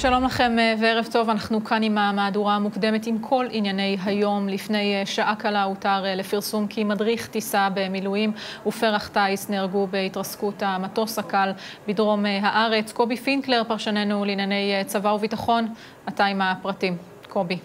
שלום לכם וערב טוב, אנחנו כאן עם המהדורה המוקדמת עם כל ענייני היום. לפני שעה קלה הותר לפרסום כי מדריך טיסה במילואים ופרח טייס נהרגו בהתרסקות המטוס הקל בדרום הארץ. קובי פינקלר, פרשננו לענייני צבא וביטחון, אתה עם הפרטים. קובי.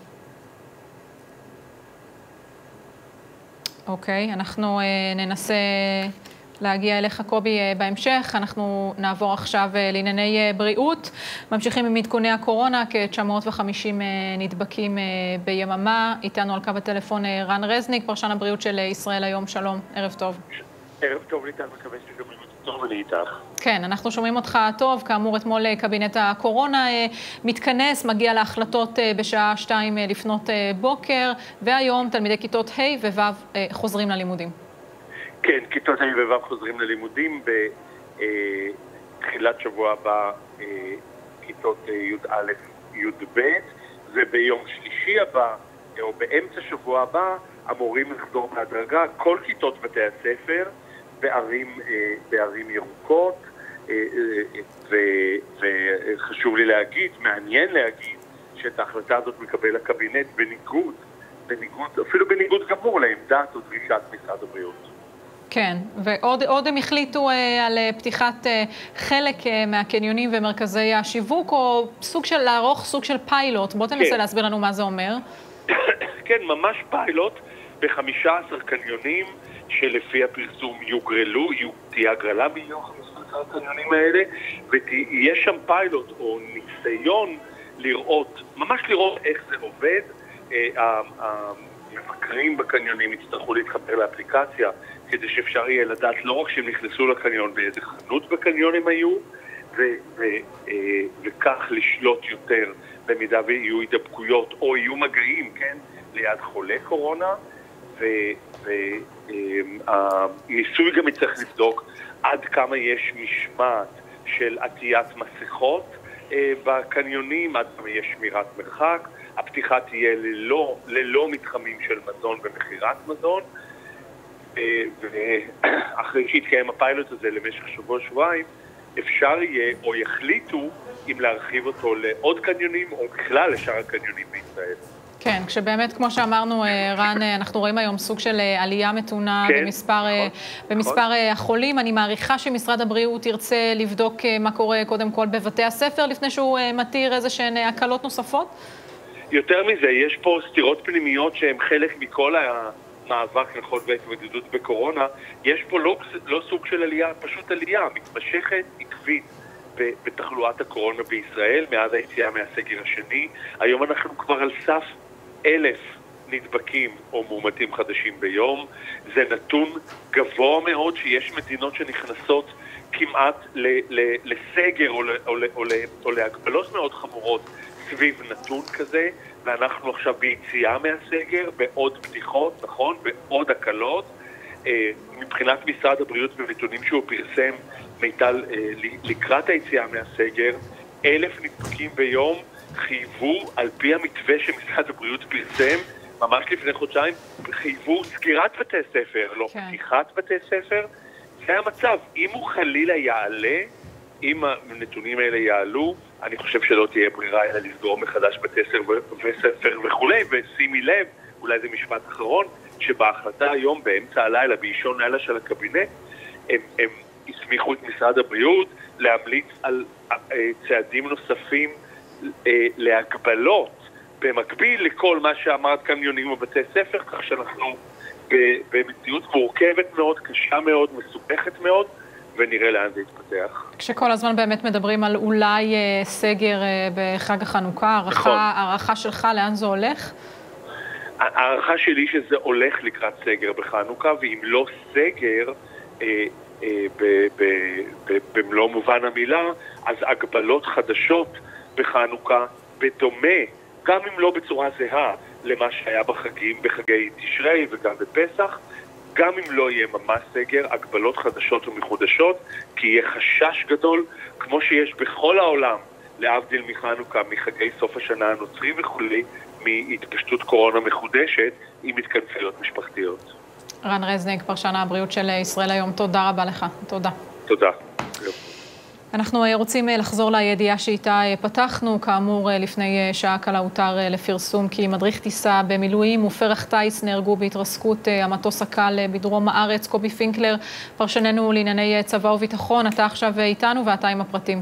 אוקיי, אנחנו ננסה להגיע אליך, קובי, בהמשך. אנחנו נעבור עכשיו לענייני בריאות. ממשיכים עם עדכוני הקורונה, כ-950 נדבקים ביממה. איתנו על קו הטלפון רן רזניק, פרשן הבריאות של ישראל היום. שלום, ערב טוב. ערב טוב, ליטל, מקווה שתשמעים אותי טוב, אני איתך. כן, אנחנו שומעים אותך טוב. כאמור, אתמול קבינט הקורונה מתכנס, מגיע להחלטות בשעה 2 לפנות בוקר, והיום תלמידי כיתות ה' וו' חוזרים ללימודים. כן, כיתות ה' וו' חוזרים ללימודים. בתחילת שבוע הבא כיתות י"א י"ב, וביום שלישי הבא, או באמצע שבוע הבא, אמורים לחזור בהדרגה כל כיתות בתי הספר בערים ירוקות. וחשוב לי להגיד, מעניין להגיד, שאת ההחלטה הזאת מקבל הקבינט בניגוד, אפילו בניגוד גמור לעמדת או דרישת משרד הבריאות. כן, ועוד הם החליטו על פתיחת חלק מהקניונים ומרכזי השיווק, או לערוך סוג של פיילוט. בוא תנסה להסביר לנו מה זה אומר. כן, ממש פיילוט ב-15 קניונים שלפי הפרסום תהיה הגרלה מ-15 הקניונים האלה, ויש שם פיילוט או ניסיון ממש לראות איך זה עובד. המבקרים בקניונים יצטרכו להתחבר לאפליקציה כדי שאפשר יהיה לדעת לא רק שהם נכנסו לקניון, באיזה חנות בקניון הם היו, וכך לשלוט יותר במידה ויהיו הידבקויות או יהיו מגעים, כן, ליד חולה קורונה. והניסוי גם יצטרך לבדוק עד כמה יש משמעת של עטיית מסכות בקניונים, עד כמה יש שמירת מרחק. הפתיחה תהיה ללא מתחמים של מזון ומחירת מזון, ואחרי שיתקיים הפיילוט הזה למשך שבוע-שבועיים, אפשר יהיה או יחליטו אם להרחיב אותו לעוד קניונים או בכלל לשאר הקניונים בישראל. כן, כשבאמת, כמו שאמרנו, רן, אנחנו רואים היום סוג של עלייה מתונה במספר החולים. אני מעריכה שמשרד הבריאות ירצה לבדוק מה קורה קודם כל בבתי הספר, לפני שהוא מתיר איזה שהן הקלות נוספות? יותר מזה, יש פה סתירות פנימיות שהן חלק מכל המאבק נכון והתמודדות בקורונה. יש פה לא סוג של עלייה, פשוט עלייה מתמשכת, עקבית בתחלואת הקורונה בישראל, מאז היציאה מהסגר השני. היום אנחנו כבר על סף 1,000 נדבקים או מאומתים חדשים ביום. זה נתון גבוה מאוד, שיש מדינות שנכנסות כמעט לסגר או להגבלות מאוד חמורות סביב נתון כזה, ואנחנו עכשיו ביציאה מהסגר, בעוד פתיחות, נכון? בעוד הקלות. מבחינת משרד הבריאות בנתונים שהוא פרסם, מיטל, לקראת היציאה מהסגר, 1,000 נדבקים ביום חייבו, על פי המתווה שמשרד הבריאות פרסם, ממש לפני חודשיים, חייבו סגירת בתי ספר, לא פתיחת בתי ספר. זה המצב. אם הוא חלילה יעלה, אם הנתונים האלה יעלו, אני חושב שלא תהיה ברירה אלא לסגור מחדש בתי ספר וכולי. ושימי לב, אולי זה משפט אחרון, שבהחלטה היום באמצע הלילה, באישון לילה של הקבינט, הם הסמיכו את משרד הבריאות להמליץ על צעדים נוספים להגבלות במקביל לכל מה שאמרת קניונים ובתי ספר, כך שאנחנו במציאות מורכבת מאוד, קשה מאוד, מסובכת מאוד, ונראה לאן זה יתפתח. כשכל הזמן באמת מדברים על אולי סגר בחג החנוכה, הערכה שלך לאן זה הולך? הערכה שלי שזה הולך לקראת סגר בחנוכה, ואם לא סגר במלוא מובן המילה, אז הגבלות חדשות בחנוכה, בדומה, גם אם לא בצורה זהה למה שהיה בחגי תשרי וגם בפסח, גם אם לא יהיה ממש סגר, הגבלות חדשות ומחודשות, כי יהיה חשש גדול, כמו שיש בכל העולם, להבדיל מחנוכה, מחגי סוף השנה הנוצרי וכולי, מהתפשטות קורונה מחודשת עם התכנסויות משפחתיות. רן רזניק, פרשן הבריאות של ישראל היום, תודה רבה לך. תודה. תודה. אנחנו רוצים לחזור לידיעה שאיתה פתחנו. כאמור, לפני שעה קלה הותר לפרסום כי מדריך טיסה במילואים ופרח טייס נהרגו בהתרסקות המטוס הקל בדרום הארץ. קובי פינקלר, פרשננו לענייני צבא וביטחון, אתה עכשיו איתנו ואתה עם הפרטים.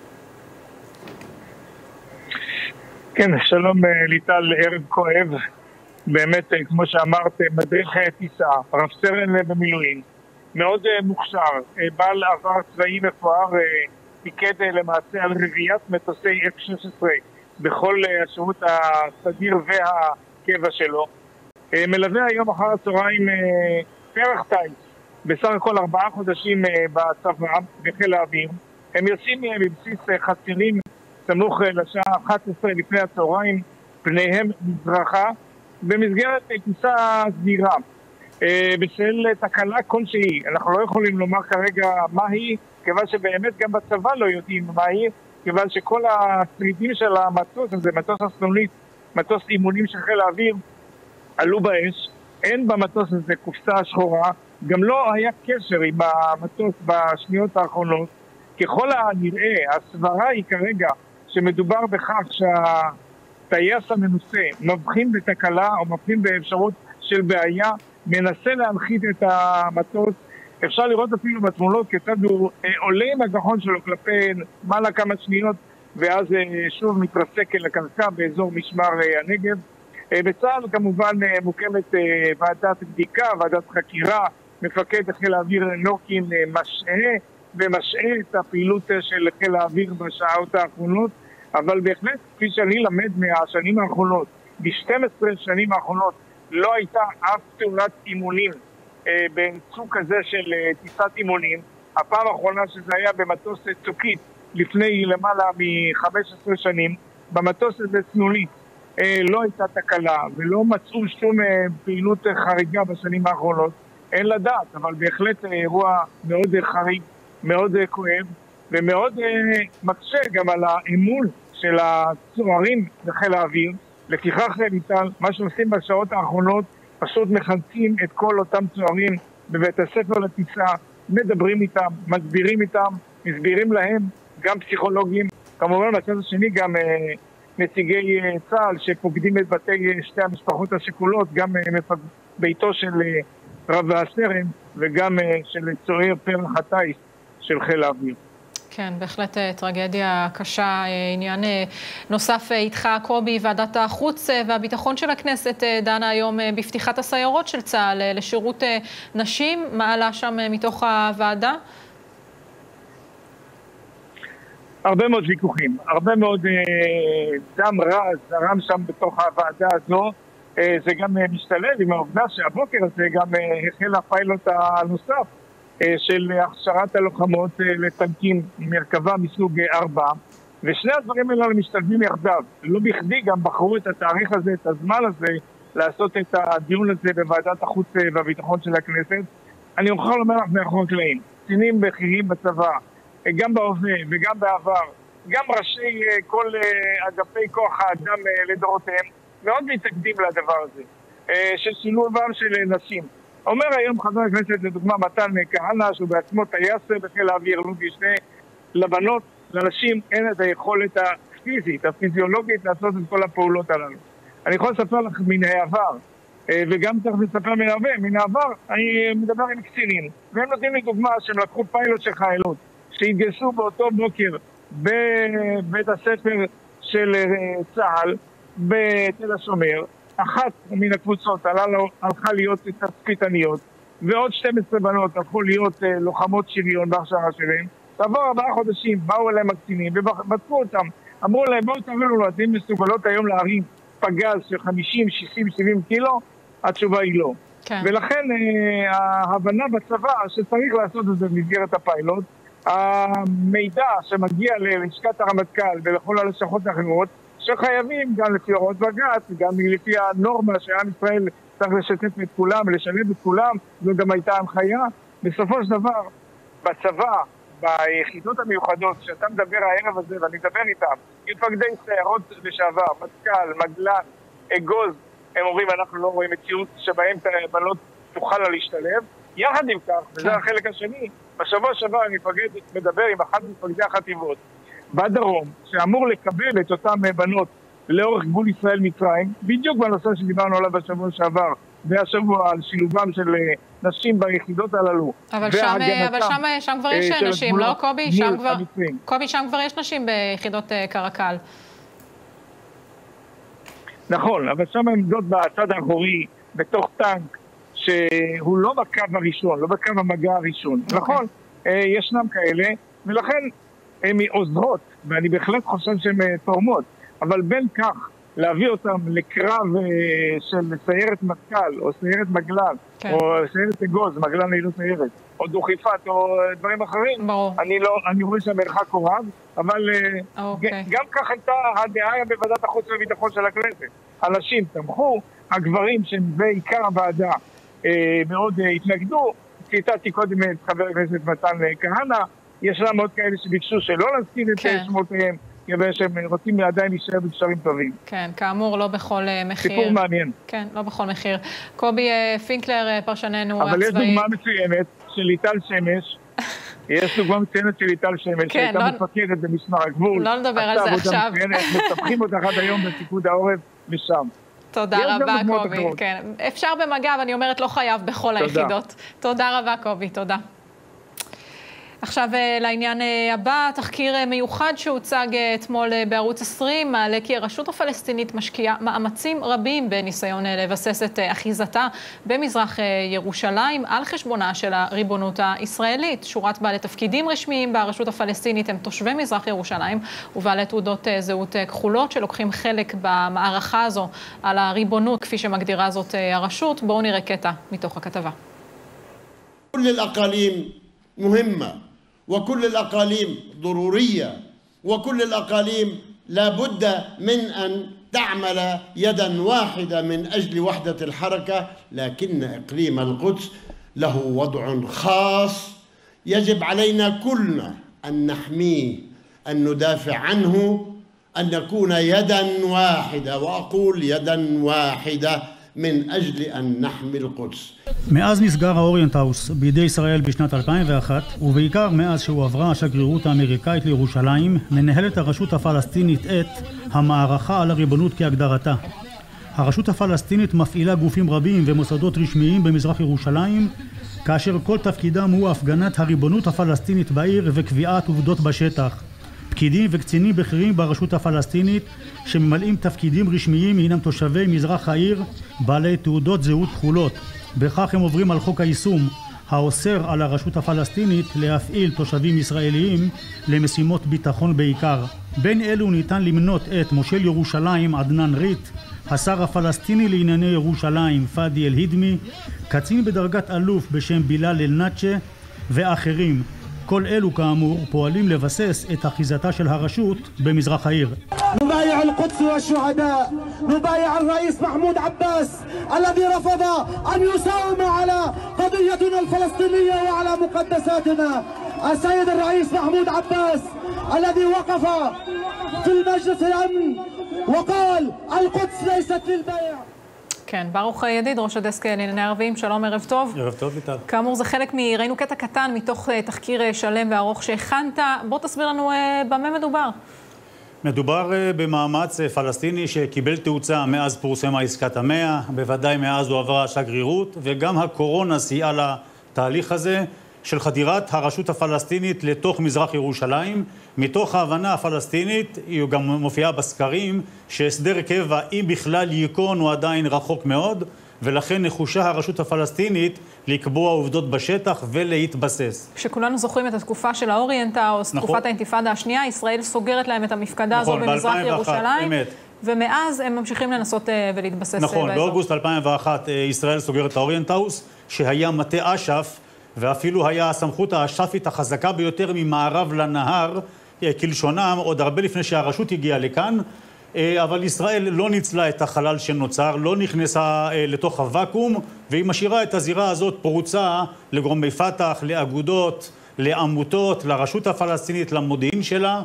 כן, שלום ליטל, ערב כואב. באמת, כמו שאמרת, מדריך טיסה, רב סרן במילואים, מאוד מוכשר, בעל עבר צבאי מפואר, פיקד למעשה על רביעיית מטוסי F-16 בכל השירות הסדיר והקבע שלו. מלווה היום אחר הצהריים פרח טייס, בסך הכל 4 חודשים בצבא, בחיל האוויר. הם יוצאים מבסיס חצירים סמוך לשעה 11 לפני הצהריים, פניהם מזרחה, במסגרת טיסה סדירה. בשל תקלה כלשהי, אנחנו לא יכולים לומר כרגע מה היא, כיוון שבאמת גם בצבא לא יודעים מה היא, כיוון שכל השרידים של המטוס הזה, מטוס הסנונית, מטוס אימונים של חיל האוויר, עלו באש. אין במטוס הזה קופסה שחורה, גם לא היה קשר עם המטוס בשניות האחרונות. ככל הנראה, הסברה היא כרגע שמדובר בכך שהטייס המנוסה מבחין בתקלה או מבחין באפשרות של בעיה, מנסה להנחית את המטוס. אפשר לראות אפילו בתמונות כיצד הוא עולה עם הגחון שלו כלפי מעלה כמה שניות ואז שוב מתרסק אל הקרקע באזור משמר הנגב. בצה"ל כמובן מוקמת ועדת בדיקה, ועדת חקירה. מפקד חיל האוויר נורקין משעה את הפעילות של חיל האוויר בשעות האחרונות, אבל בהחלט כפי שאני למד מהשנים האחרונות, ב-12 שנים האחרונות לא הייתה אף תאונת אימונים בסוג כזה של טיסת אימונים. הפעם האחרונה שזה היה במטוס צוקית לפני למעלה מ-15 שנים. במטוס הזה סנונית לא הייתה תקלה ולא מצאו שום פעילות חריגה בשנים האחרונות. אין לדעת, אבל בהחלט אירוע מאוד חריג, מאוד כואב ומאוד מקשה גם על האמון של הצוערים בחיל האוויר. לפיכך ליטל, מה שעושים בשעות האחרונות, פשוט מחלצים את כל אותם צוערים בבית הספר לטיסה, מדברים איתם, מסבירים להם, גם פסיכולוגים, כמובן בצד השני גם נציגי צה"ל שפוקדים את בתי שתי המשפחות השכולות, גם ביתו של רב הסרן וגם של צוער פרח הטייס של חיל האוויר. כן, בהחלט טרגדיה קשה. עניין נוסף איתך, קובי, ועדת החוץ והביטחון של הכנסת דנה היום בפתיחת הסיירות של צה"ל לשירות נשים. מה עלה שם מתוך הוועדה? הרבה מאוד ויכוחים, הרבה מאוד דם רע זרם שם בתוך הוועדה הזו. זה גם משתלב עם העובדה שהבוקר הזה גם החל הפיילוט הנוסף של הכשרת הלוחמות לטנקים מרכבה מסוג 4, ושני הדברים האלה משתלבים יחדיו. לא בכדי גם בחרו את התאריך הזה, את הזמן הזה, לעשות את הדיון הזה בוועדת החוץ והביטחון של הכנסת. אני מוכרח לומר לך מאחורי הקלעים, קצינים בכירים בצבא, גם בהווה וגם בעבר, גם ראשי כל אגפי כוח האדם לדורותיהם, מאוד מתנגדים לדבר הזה, של שילובם של נשים. אומר היום חבר הכנסת לדוגמה מתן כהנא, שהוא בעצמו טייס בחיל האוויר, שני לבנות, לנשים אין את היכולת הפיזית, הפיזיולוגית לעשות את כל הפעולות הללו. אני יכול לספר לך מן העבר, וגם צריך לספר מן העבר, אני מדבר עם קצינים, והם נותנים לי דוגמה שהם לקחו פיילוט של חיילות, שהתגייסו באותו בוקר בבית הספר של צה"ל, בתל השומר. אחת מן הקבוצות הלכה להיות תצפיתניות, ועוד 12 בנות הלכו להיות לוחמות שריון בהכשרה שלהם. עבור 4 חודשים, באו אליהם הקצינים ובדקו אותם, אמרו להם בואו תראו לנו, אתם מסוגלות היום להרים פגז של 50, 60, 70 קילו? התשובה היא לא. כן. ולכן ההבנה בצבא שצריך לעשות את זה במסגרת הפיילוט, המידע שמגיע ללשכת הרמטכ"ל ולכל הלשכות האחרות, שחייבים גם לפי הוראות בג"ץ, גם לפי הנורמה שעם ישראל צריך לשתף את כולם ולשלב את כולם, זו גם הייתה הנחיה. בסופו של דבר, בצבא, ביחידות המיוחדות, שאתה מדבר הערב הזה ואני מדבר איתם, עם מפקדי סיירות לשעבר, מטכ"ל, מגלן, אגוז, הם אומרים אנחנו לא רואים מציאות שבהם בנות תוכלנה להשתלב. יחד עם כך, וזה החלק השני, בשבוע שעבר אני מדבר עם אחד מפקדי החטיבות בדרום, שאמור לקבל את אותם בנות לאורך גבול ישראל-מצרים, בדיוק בנושא שדיברנו עליו בשבוע שעבר, והשבוע על שילובם של נשים ביחידות הללו. אבל שם כבר יש נשים, לא קובי? קובי, שם כבר יש נשים ביחידות קרקל. נכון, אבל שם הן עומדות בצד האחורי, בתוך טנק, שהוא לא בקו הראשון, לא בקו המגע הראשון. נכון, ישנם כאלה, ולכן הן עוזרות, ואני בהחלט חושב שהן תורמות, אבל בין כך, להביא אותם לקרב של סיירת מטכ"ל, או סיירת מגלן, או סיירת אגוז, מגלן היא לא סיירת, או דוכיפת, או דברים אחרים, אני רואה שהמרחק הוא רב, אבל גם כך הייתה הדעה בוועדת החוץ והביטחון של הכנסת. אנשים תמכו, הגברים שהם בעיקר הוועדה מאוד התנגדו, ציטטתי קודם את חבר הכנסת מתן כהנא, ישנם עוד כאלה שביקשו שלא להזכיר את שמותיהם, כיוון שהם רוצים עדיין להישאר בקשרים טובים. כן, כאמור, לא בכל מחיר. סיפור מעניין. כן, לא בכל מחיר. קובי פינקלר, פרשננו הצבאי. אבל יש דוגמה מצוינת של ליטל שמש. יש דוגמה מצוינת של ליטל שמש, שהייתה מפקדת במשמר הגבול. לא נדבר על זה עכשיו. מספחים אותה עד היום בפיקוד העורף משם. תודה רבה, קובי. כן, אפשר במגע, ואני אומרת לא חייב בכל היחידות. תודה רבה, קובי. תודה. עכשיו לעניין הבא, תחקיר מיוחד שהוצג אתמול בערוץ 20, מעלה כי הרשות הפלסטינית משקיעה מאמצים רבים בניסיון לבסס את אחיזתה במזרח ירושלים על חשבונה של הריבונות הישראלית. שורת בעלי תפקידים רשמיים ברשות הפלסטינית הם תושבי מזרח ירושלים ובעלי תעודות זהות כחולות שלוקחים חלק במערכה הזו על הריבונות כפי שמגדירה זאת הרשות. בואו נראה קטע מתוך הכתבה. كل الأقاليم مهمة وكل الأقاليم ضرورية وكل الأقاليم لابد من أن تعمل يدا واحدة من أجل وحدة الحركة لكن إقليم القدس له وضع خاص يجب علينا كلنا أن نحميه أن ندافع عنه أن نكون يدا واحدة وأقول يدا واحدة من أجل أن نحمي القدس. מאז נסגר האוריינטהאוס בידי ישראל בשנת 2001, ובעיקר מאז שהועברה השגרירות האמריקאית לירושלים, מנהלת הרשות הפלסטינית את המערכה על הריבונות כהגדרתה. הרשות הפלסטינית מפעילה גופים רבים ומוסדות רשמיים במזרח ירושלים, כאשר כל תפקידם הוא הפגנת הריבונות הפלסטינית בעיר וקביעת עובדות בשטח. פקידים וקצינים בכירים ברשות הפלסטינית שממלאים תפקידים רשמיים הינם תושבי מזרח העיר בעלי תעודות זהות כחולות. בכך הם עוברים על חוק היישום האוסר על הרשות הפלסטינית להפעיל תושבים ישראליים למשימות ביטחון בעיקר. בין אלו ניתן למנות את מושל ירושלים עדנאן ריט, השר הפלסטיני לענייני ירושלים פאדי אל-הידמי, קצין בדרגת אלוף בשם בילאל אל-נאצ'ה ואחרים. כל אלו כאמור פועלים לבסס את אחיזתה של הרשות במזרח העיר. نبايع القدس والشهداء نبايع الرئيس محمود عباس الذي رفض أن يساوم على قضيتنا الفلسطينية وعلى مقدساتنا. السيد الرئيس محمود عباس الذي وقف في المجلس الأمن وقال القدس ليست للبيع. כן, ברוך ידיד, ראש הדסק לענייני ערבים, שלום, ערב טוב. ערב טוב, ליטל. כאמור, זה חלק ראינו קטע קטן מתוך תחקיר שלם וארוך שהכנת. בוא תסביר לנו במה מדובר. מדובר במאמץ פלסטיני שקיבל תאוצה מאז פורסמה עסקת המאה, בוודאי מאז הועברה השגרירות, וגם הקורונה סייעה לתהליך הזה של חדירת הרשות הפלסטינית לתוך מזרח ירושלים. מתוך ההבנה הפלסטינית, היא גם מופיעה בסקרים, שהסדר קבע, אם בכלל ייכון, הוא עדיין רחוק מאוד, ולכן נחושה הרשות הפלסטינית לקבוע עובדות בשטח ולהתבסס. כשכולנו זוכרים את התקופה של האוריינטהאוס, תקופת האינתיפאדה השנייה, ישראל סוגרת להם את המפקדה הזו במזרח ירושלים, ומאז הם ממשיכים לנסות ולהתבסס באזור. נכון, באוגוסט 2001 ישראל סוגרת את האוריינטהאוס, שהיה מטה אש"ף, ואפילו היה הסמכות האש"פית החזקה ביותר ממערב לנהר, כלשונם, עוד הרבה לפני שהרשות הגיעה לכאן, אבל ישראל לא ניצלה את החלל שנוצר, לא נכנסה לתוך הוואקום, והיא משאירה את הזירה הזאת פרוצה לגורמי פתח, לאגודות, לעמותות, לרשות הפלסטינית, למודיעין שלה,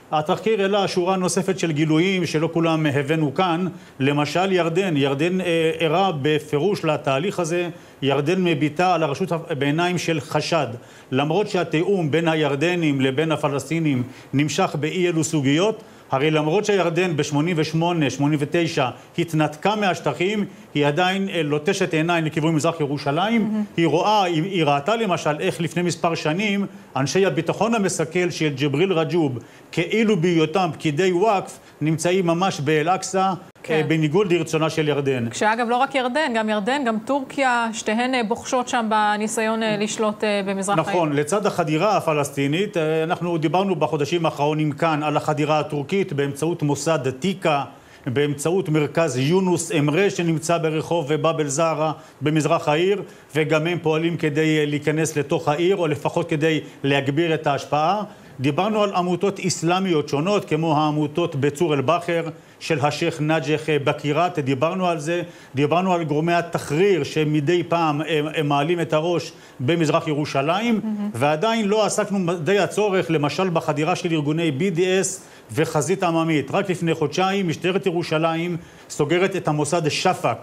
התחקיר העלה שורה נוספת של גילויים שלא כולם הבאנו כאן. למשל ירדן ערה בפירוש לתהליך הזה. ירדן מביטה על הרשות בעיניים של חשד. למרות שהתיאום בין הירדנים לבין הפלסטינים נמשך באי אלו סוגיות, הרי למרות שהירדן ב-88, 89 התנתקה מהשטחים, היא עדיין לוטשת עיניים לכיוון מזרח ירושלים. היא ראתה למשל איך לפני מספר שנים אנשי הביטחון המסכל של ג'בריל רג'וב, כאילו בהיותם פקידי וואקף, נמצאים ממש באל-אקצא, בניגוד לרצונה של ירדן. כשאגב לא רק ירדן, גם טורקיה, שתיהן בוחשות שם בניסיון לשלוט במזרח העיר. נכון, לצד החדירה הפלסטינית, אנחנו דיברנו בחודשים האחרונים כאן על החדירה הטורקית באמצעות מוסד עתיקה, באמצעות מרכז יונוס אמרה שנמצא ברחוב באב אל-זהרה במזרח העיר, וגם הם פועלים כדי להיכנס לתוך העיר, או לפחות כדי להגביר את ההשפעה. דיברנו על עמותות איסלאמיות שונות, כמו העמותות בצור אל-בחר של השייך נג'ח בקירת, דיברנו על זה. דיברנו על גורמי התחריר שמדי פעם הם מעלים את הראש במזרח ירושלים, ועדיין לא עסקנו די הצורך, למשל בחדירה של ארגוני BDS וחזית עממית. רק לפני חודשיים משטרת ירושלים סוגרת את המוסד שפק,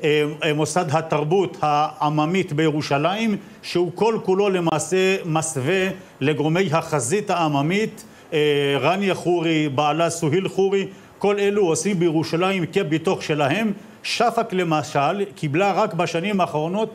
מוסד התרבות העממית בירושלים, שהוא כל כולו למעשה מסווה לגורמי החזית העממית, רניה חורי, בעלה סוהיל חורי, כל אלו עושים בירושלים כביתוך שלהם. שפק למשל קיבלה רק בשנים האחרונות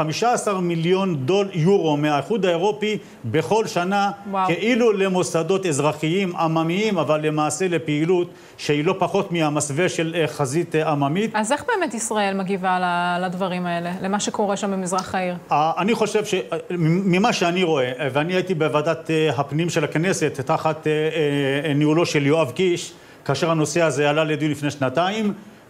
15 מיליון יורו מהאיחוד האירופי בכל שנה, כאילו למוסדות אזרחיים עממיים, אבל למעשה לפעילות שהיא לא פחות מהמסווה של חזית עממית. אז איך באמת ישראל מגיבה לדברים האלה, למה שקורה שם במזרח העיר? אני חושב שממה שאני רואה, ואני הייתי בוועדת הפנים של הכנסת תחת ניהולו של יואב קיש, כאשר הנושא הזה עלה לדיון לפני שנתיים,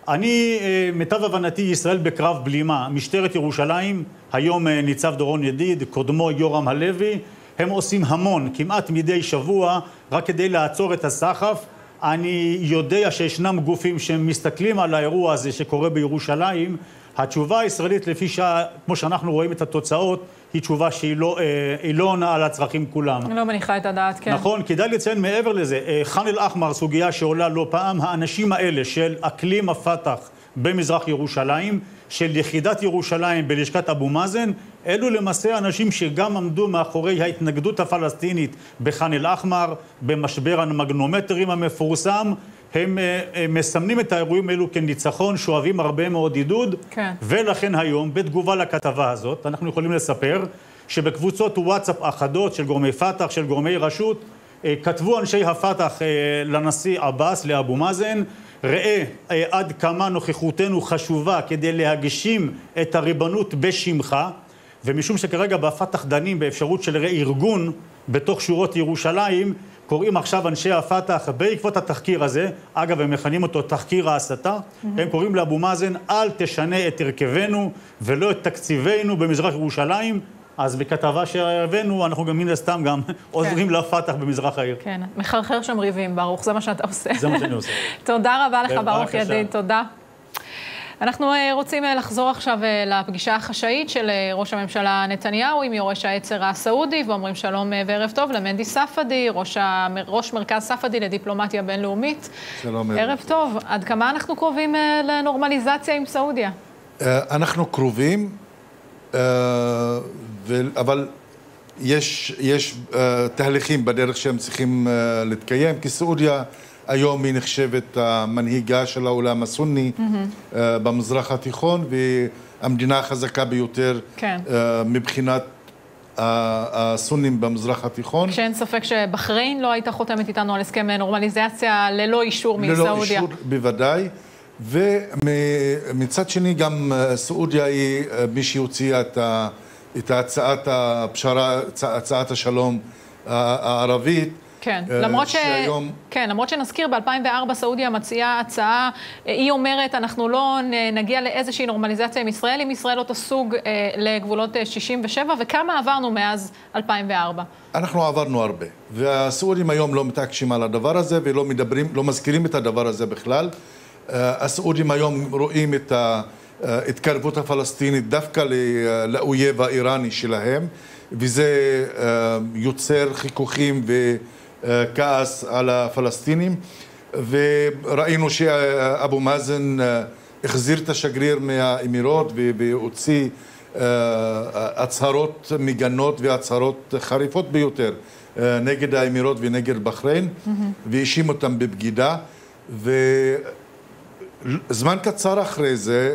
מיטב הבנתי, ישראל בקרב בלימה. משטרת ירושלים, היום ניצב דורון ידיד, קודמו יורם הלוי, הם עושים המון, כמעט מדי שבוע, רק כדי לעצור את הסחף. אני יודע שישנם גופים שמסתכלים על האירוע הזה שקורה בירושלים. התשובה הישראלית, לפי כמו שאנחנו רואים את התוצאות, היא תשובה שהיא לא עונה על הצרכים כולם. לא מניחה את הדעת, כן. נכון, כדאי לציין מעבר לזה, ח'אן אל-אחמר, סוגיה שעולה לא פעם, האנשים האלה של אקלים הפתח במזרח ירושלים, של יחידת ירושלים בלשכת אבו מאזן, אלו למעשה אנשים שגם עמדו מאחורי ההתנגדות הפלסטינית בח'אן אל-אחמר, במשבר המגנומטרים המפורסם. הם מסמנים את האירועים האלו כניצחון, שואבים הרבה מאוד עידוד, כן. ולכן היום, בתגובה לכתבה הזאת, אנחנו יכולים לספר שבקבוצות וואטסאפ אחדות של גורמי פתח, של גורמי רשות, כתבו אנשי הפתח לנשיא עבאס, לאבו מאזן, ראה עד כמה נוכחותנו חשובה כדי להגשים את הריבונות בשמך, ומשום שכרגע בפתח דנים באפשרות של ארגון בתוך שורות ירושלים, קוראים עכשיו אנשי הפתח בעקבות התחקיר הזה, אגב הם מכנים אותו תחקיר ההסתה, הם קוראים לאבו מאזן, אל תשנה את הרכבנו ולא את תקציבנו במזרח ירושלים. אז בכתבה שהבאנו, אנחנו גם מן הסתם גם עוזרים לפתח במזרח העיר. כן, מחרחר שם ריבים, ברוך, זה מה שאתה עושה. זה מה שאני עושה. תודה רבה לך, ברוך ידיד, תודה. אנחנו רוצים לחזור עכשיו לפגישה החשאית של ראש הממשלה נתניהו עם יורש העצר הסעודי, ואומרים שלום וערב טוב למנדי ספדי, ראש מרכז ספדי לדיפלומטיה בינלאומית. שלום. ערב טוב. עד כמה אנחנו קרובים לנורמליזציה עם סעודיה? אנחנו קרובים, אבל יש תהליכים בדרך שהם צריכים להתקיים, כי סעודיה היום היא נחשבת המנהיגה של העולם הסוני במזרח התיכון, והמדינה החזקה ביותר מבחינת הסונים במזרח התיכון. כשאין ספק שבחריין לא הייתה חותמת איתנו על הסכם נורמליזציה ללא אישור מסעודיה. ללא אישור, בוודאי. ומצד שני גם סעודיה היא מי שהוציאה את הצעת הפשרה, הצעת השלום הערבית. כן, למרות שנזכיר, ב-2004 סעודיה מציעה הצעה, היא אומרת, אנחנו לא נגיע לאיזושהי נורמליזציה עם ישראל, אם ישראל לא תסוג לגבולות 67, וכמה עברנו מאז 2004? אנחנו עברנו הרבה, והסעודים היום לא מתעקשים על הדבר הזה, ולא מדברים, לא מזכירים את הדבר הזה בכלל. הסעודים היום רואים את ההתקרבות הפלסטינית דווקא לאויב האיראני שלהם, וזה יוצר חיכוכים כעס על הפלסטינים, וראינו שאבו מאזן החזיר את השגריר מהאמירות והוציא הצהרות מגנות והצהרות חריפות ביותר נגד האמירות ונגד בחריין, והאשים אותם בבגידה. וזמן קצר אחרי זה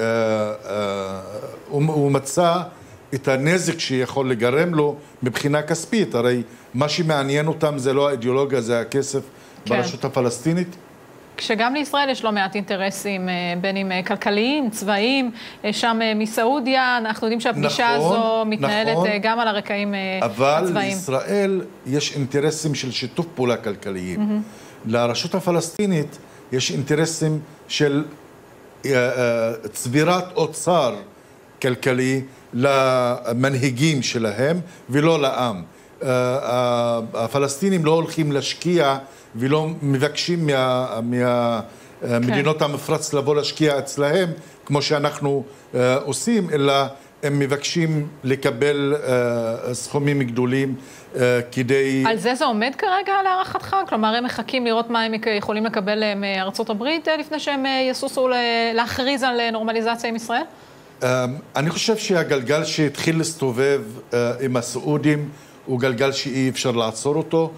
הוא מצא את הנזק שיכול לגרם לו מבחינה כספית. הרי מה שמעניין אותם זה לא האידיאולוגיה, זה הכסף ברשות הפלסטינית. כשגם לישראל יש לא מעט אינטרסים, בין אם כלכליים, צבאיים, שם מסעודיה, אנחנו יודעים שהפגישה הזו מתנהלת גם על הרקעים הצבאיים. אבל לישראל יש אינטרסים של שיתוף פעולה כלכליים. לרשות הפלסטינית יש אינטרסים של צבירת אוצר כלכלי למנהיגים שלהם ולא לעם. הפלסטינים לא הולכים להשקיע ולא מבקשים מהמדינות המפרץ לבוא להשקיע אצלהם כמו שאנחנו עושים, אלא הם מבקשים לקבל סכומים גדולים כדי... על זה עומד כרגע להערכתך? כלומר, הם מחכים לראות מה הם יכולים לקבל מארצות הברית לפני שהם יסוסו להכריז על נורמליזציה עם ישראל? אני חושב שהגלגל שהתחיל להסתובב עם הסעודים הוא גלגל שאי אפשר לעצור אותו,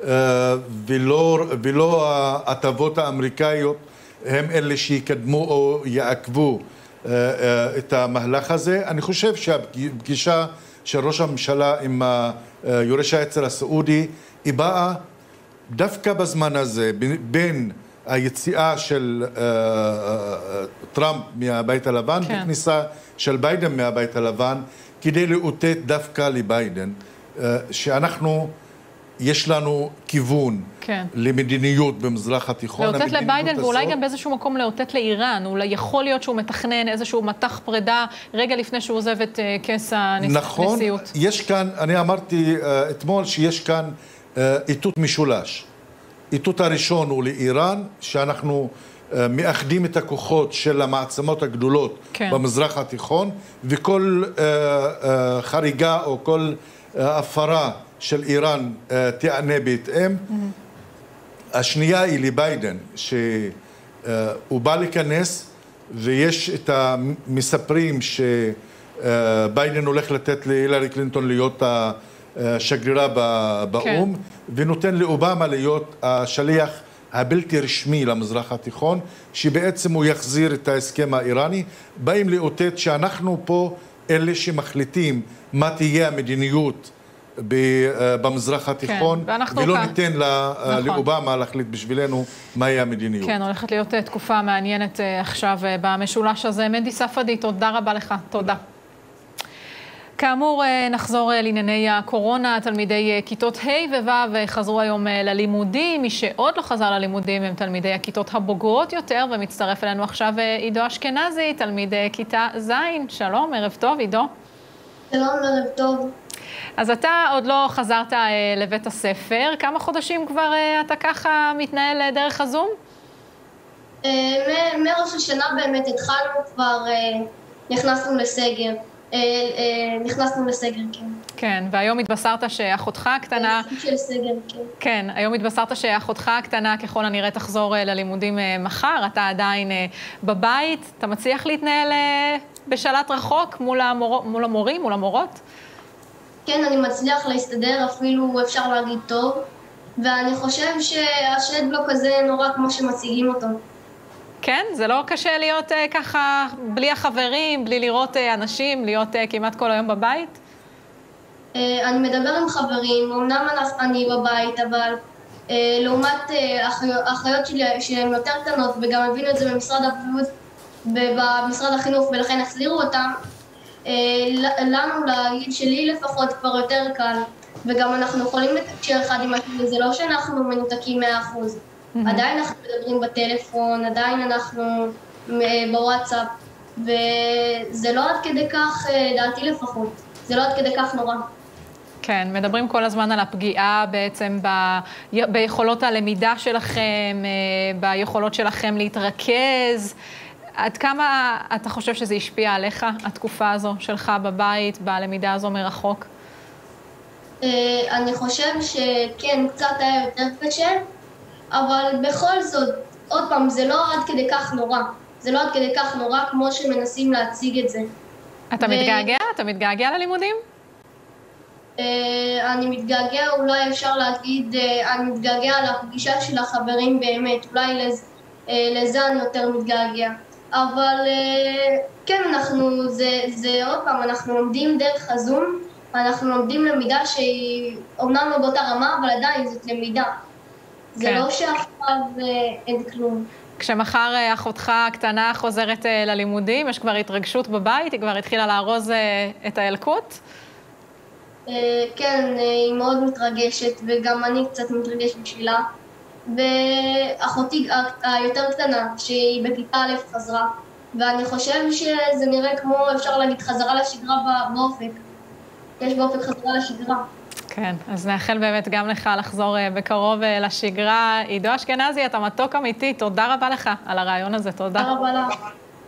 ולא ההטבות האמריקאיות הם אלה שיקדמו או יעכבו את המהלך הזה. אני חושב שהפגישה של ראש הממשלה עם יורש העצר הסעודי היא באה דווקא בזמן הזה, בין היציאה של טראמפ מהבית הלבן וכניסה של ביידן מהבית הלבן, כדי לאותת דווקא לביידן שאנחנו יש לנו כיוון למדיניות במזרח התיכון. לאותת לביידן ואולי גם באיזשהו מקום לאותת לאיראן. אולי יכול להיות שהוא מתכנן איזשהו מתח פרידה רגע לפני שהוא עוזב את כס הנשיאות. נכון, יש כאן, אני אמרתי אתמול שיש כאן איתות משולש. איתות הראשון הוא לאיראן, שאנחנו מאחדים את הכוחות של המעצמות הגדולות במזרח התיכון, וכל חריגה או כל הפרה של איראן תענה בהתאם. השנייה היא לביידן, שהוא בא להיכנס, ויש את המספרים שביידן הולך לתת להילרי קלינטון להיות השגרירה באום, ונותן לאובמה להיות השליח הבלתי רשמי למזרח התיכון, שבעצם הוא יחזיר את ההסכם האיראני. באים לאותת שאנחנו פה אלה שמחליטים מה תהיה המדיניות במזרח התיכון, ולא ניתן לאובמה להחליט בשבילנו מהי המדיניות. כן, הולכת להיות תקופה מעניינת עכשיו במשולש הזה. מנדי ספדי, תודה רבה לך. תודה. כאמור, נחזור לענייני הקורונה. תלמידי כיתות ה' וו' חזרו היום ללימודים. מי שעוד לא חזר ללימודים הם תלמידי הכיתות הבוגרות יותר, ומצטרף אלינו עכשיו עידו אשכנזי, תלמיד כיתה ז'. שלום, ערב טוב, עידו. שלום, ערב טוב. אז אתה עוד לא חזרת לבית הספר. כמה חודשים כבר אתה ככה מתנהל דרך הזום? מראש השנה באמת התחלנו כבר, נכנסנו לסגר, כן. כן, והיום התבשרת שאחותך הקטנה... של סגר, כן. כן, היום התבשרת שאחותך הקטנה ככל הנראה תחזור ללימודים מחר. אתה עדיין בבית. אתה מצליח להתנהל בשלט רחוק מול המורים, מול המורות? כן, אני מצליח להסתדר, אפילו אפשר להגיד טוב. ואני חושב שהשלט לא כזה נורא כמו שמציגים אותו. כן? זה לא קשה להיות ככה בלי החברים, בלי לראות אנשים, להיות כמעט כל היום בבית? אני מדבר עם חברים, אמנם אני בבית, אבל לעומת האחיות שלי שהן יותר קטנות, וגם הבינו את זה במשרד הבריאות ובמשרד החינוך, ולכן החזירו אותם, לנו, לגיל שלי לפחות, כבר יותר קל. וגם אנחנו יכולים לתקשר אחד עם השני, זה לא שאנחנו מנותקים 100%. עדיין אנחנו מדברים בטלפון, עדיין אנחנו בוואטסאפ, וזה לא עד כדי כך, דעתי לפחות, זה לא עד כדי כך נורא. כן, מדברים כל הזמן על הפגיעה בעצם ביכולות הלמידה שלכם, ביכולות שלכם להתרכז. עד כמה אתה חושב שזה השפיע עליך, התקופה הזו שלך בבית, בלמידה הזו מרחוק? אני חושב שכן, קצת היה יותר קשה, אבל בכל זאת, עוד פעם, זה לא עד כדי כך נורא. זה לא עד כדי כך נורא כמו שמנסים להציג את זה. אתה מתגעגע? אתה מתגעגע ללימודים? אני מתגעגע, אולי אפשר להגיד, אני מתגעגע לפגישה של החברים באמת, אולי לזה אני יותר מתגעגע. אבל כן, זה עוד פעם, אנחנו לומדים דרך הזום, אנחנו לומדים למידה שהיא אומנם לא באותה רמה, אבל עדיין זאת למידה. זה לא שעכשיו אין כלום. כשמחר אחותך הקטנה חוזרת ללימודים, יש כבר התרגשות בבית? היא כבר התחילה לארוז את הילקוט? כן, היא מאוד מתרגשת, וגם אני קצת מתרגש בשבילה. ואחותי היותר קטנה, שהיא בכיתה א' חזרה, ואני חושב שזה נראה כמו, אפשר להגיד, חזרה לשגרה באופק. יש באופק חזרה לשגרה. כן, אז נאחל באמת גם לך לחזור בקרוב לשגרה. עידו אשכנזי, אתה מתוק אמיתי, תודה רבה לך על הרעיון הזה, תודה. תודה רבה לך.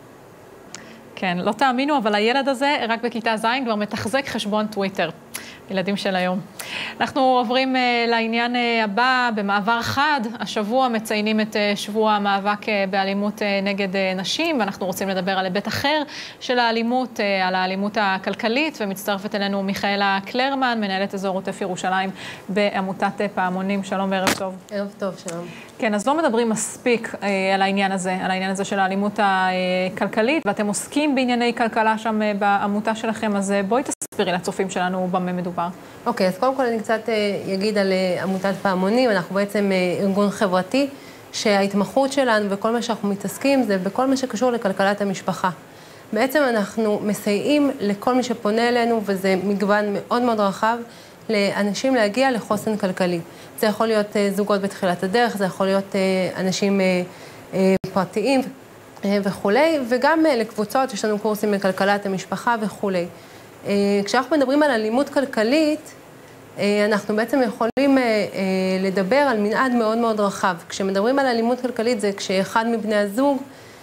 כן, לא תאמינו, אבל הילד הזה רק בכיתה ז' כבר מתחזק חשבון טוויטר. ילדים של היום. אנחנו עוברים לעניין הבא, במעבר חד. השבוע מציינים את שבוע המאבק באלימות נגד נשים, ואנחנו רוצים לדבר על היבט אחר של האלימות, על האלימות הכלכלית, ומצטרפת אלינו מיכאלה קלרמן, מנהלת אזור עוטף ירושלים בעמותת פעמונים. שלום וערב טוב. ערב טוב, שלום. כן, אז לא מדברים מספיק על העניין הזה של האלימות הכלכלית, ואתם עוסקים בענייני כלכלה שם בעמותה שלכם, אז בואי תסבירי לצופים שלנו במה מדובר. אוקיי, אז קודם כל אני קצת אגיד על עמותת פעמונים. אנחנו בעצם ארגון חברתי, שההתמחות שלנו וכל מה שאנחנו מתעסקים זה בכל מה שקשור לכלכלת המשפחה. בעצם אנחנו מסייעים לכל מי שפונה אלינו, וזה מגוון מאוד מאוד רחב, לאנשים להגיע לחוסן כלכלי. זה יכול להיות זוגות בתחילת הדרך, זה יכול להיות אנשים פרטיים וכולי, וגם לקבוצות, יש לנו קורסים לכלכלת המשפחה וכולי. כשאנחנו מדברים על אלימות כלכלית, אנחנו בעצם יכולים לדבר על מנעד מאוד מאוד רחב. כשמדברים על אלימות כלכלית זה כשאחד מבני הזוג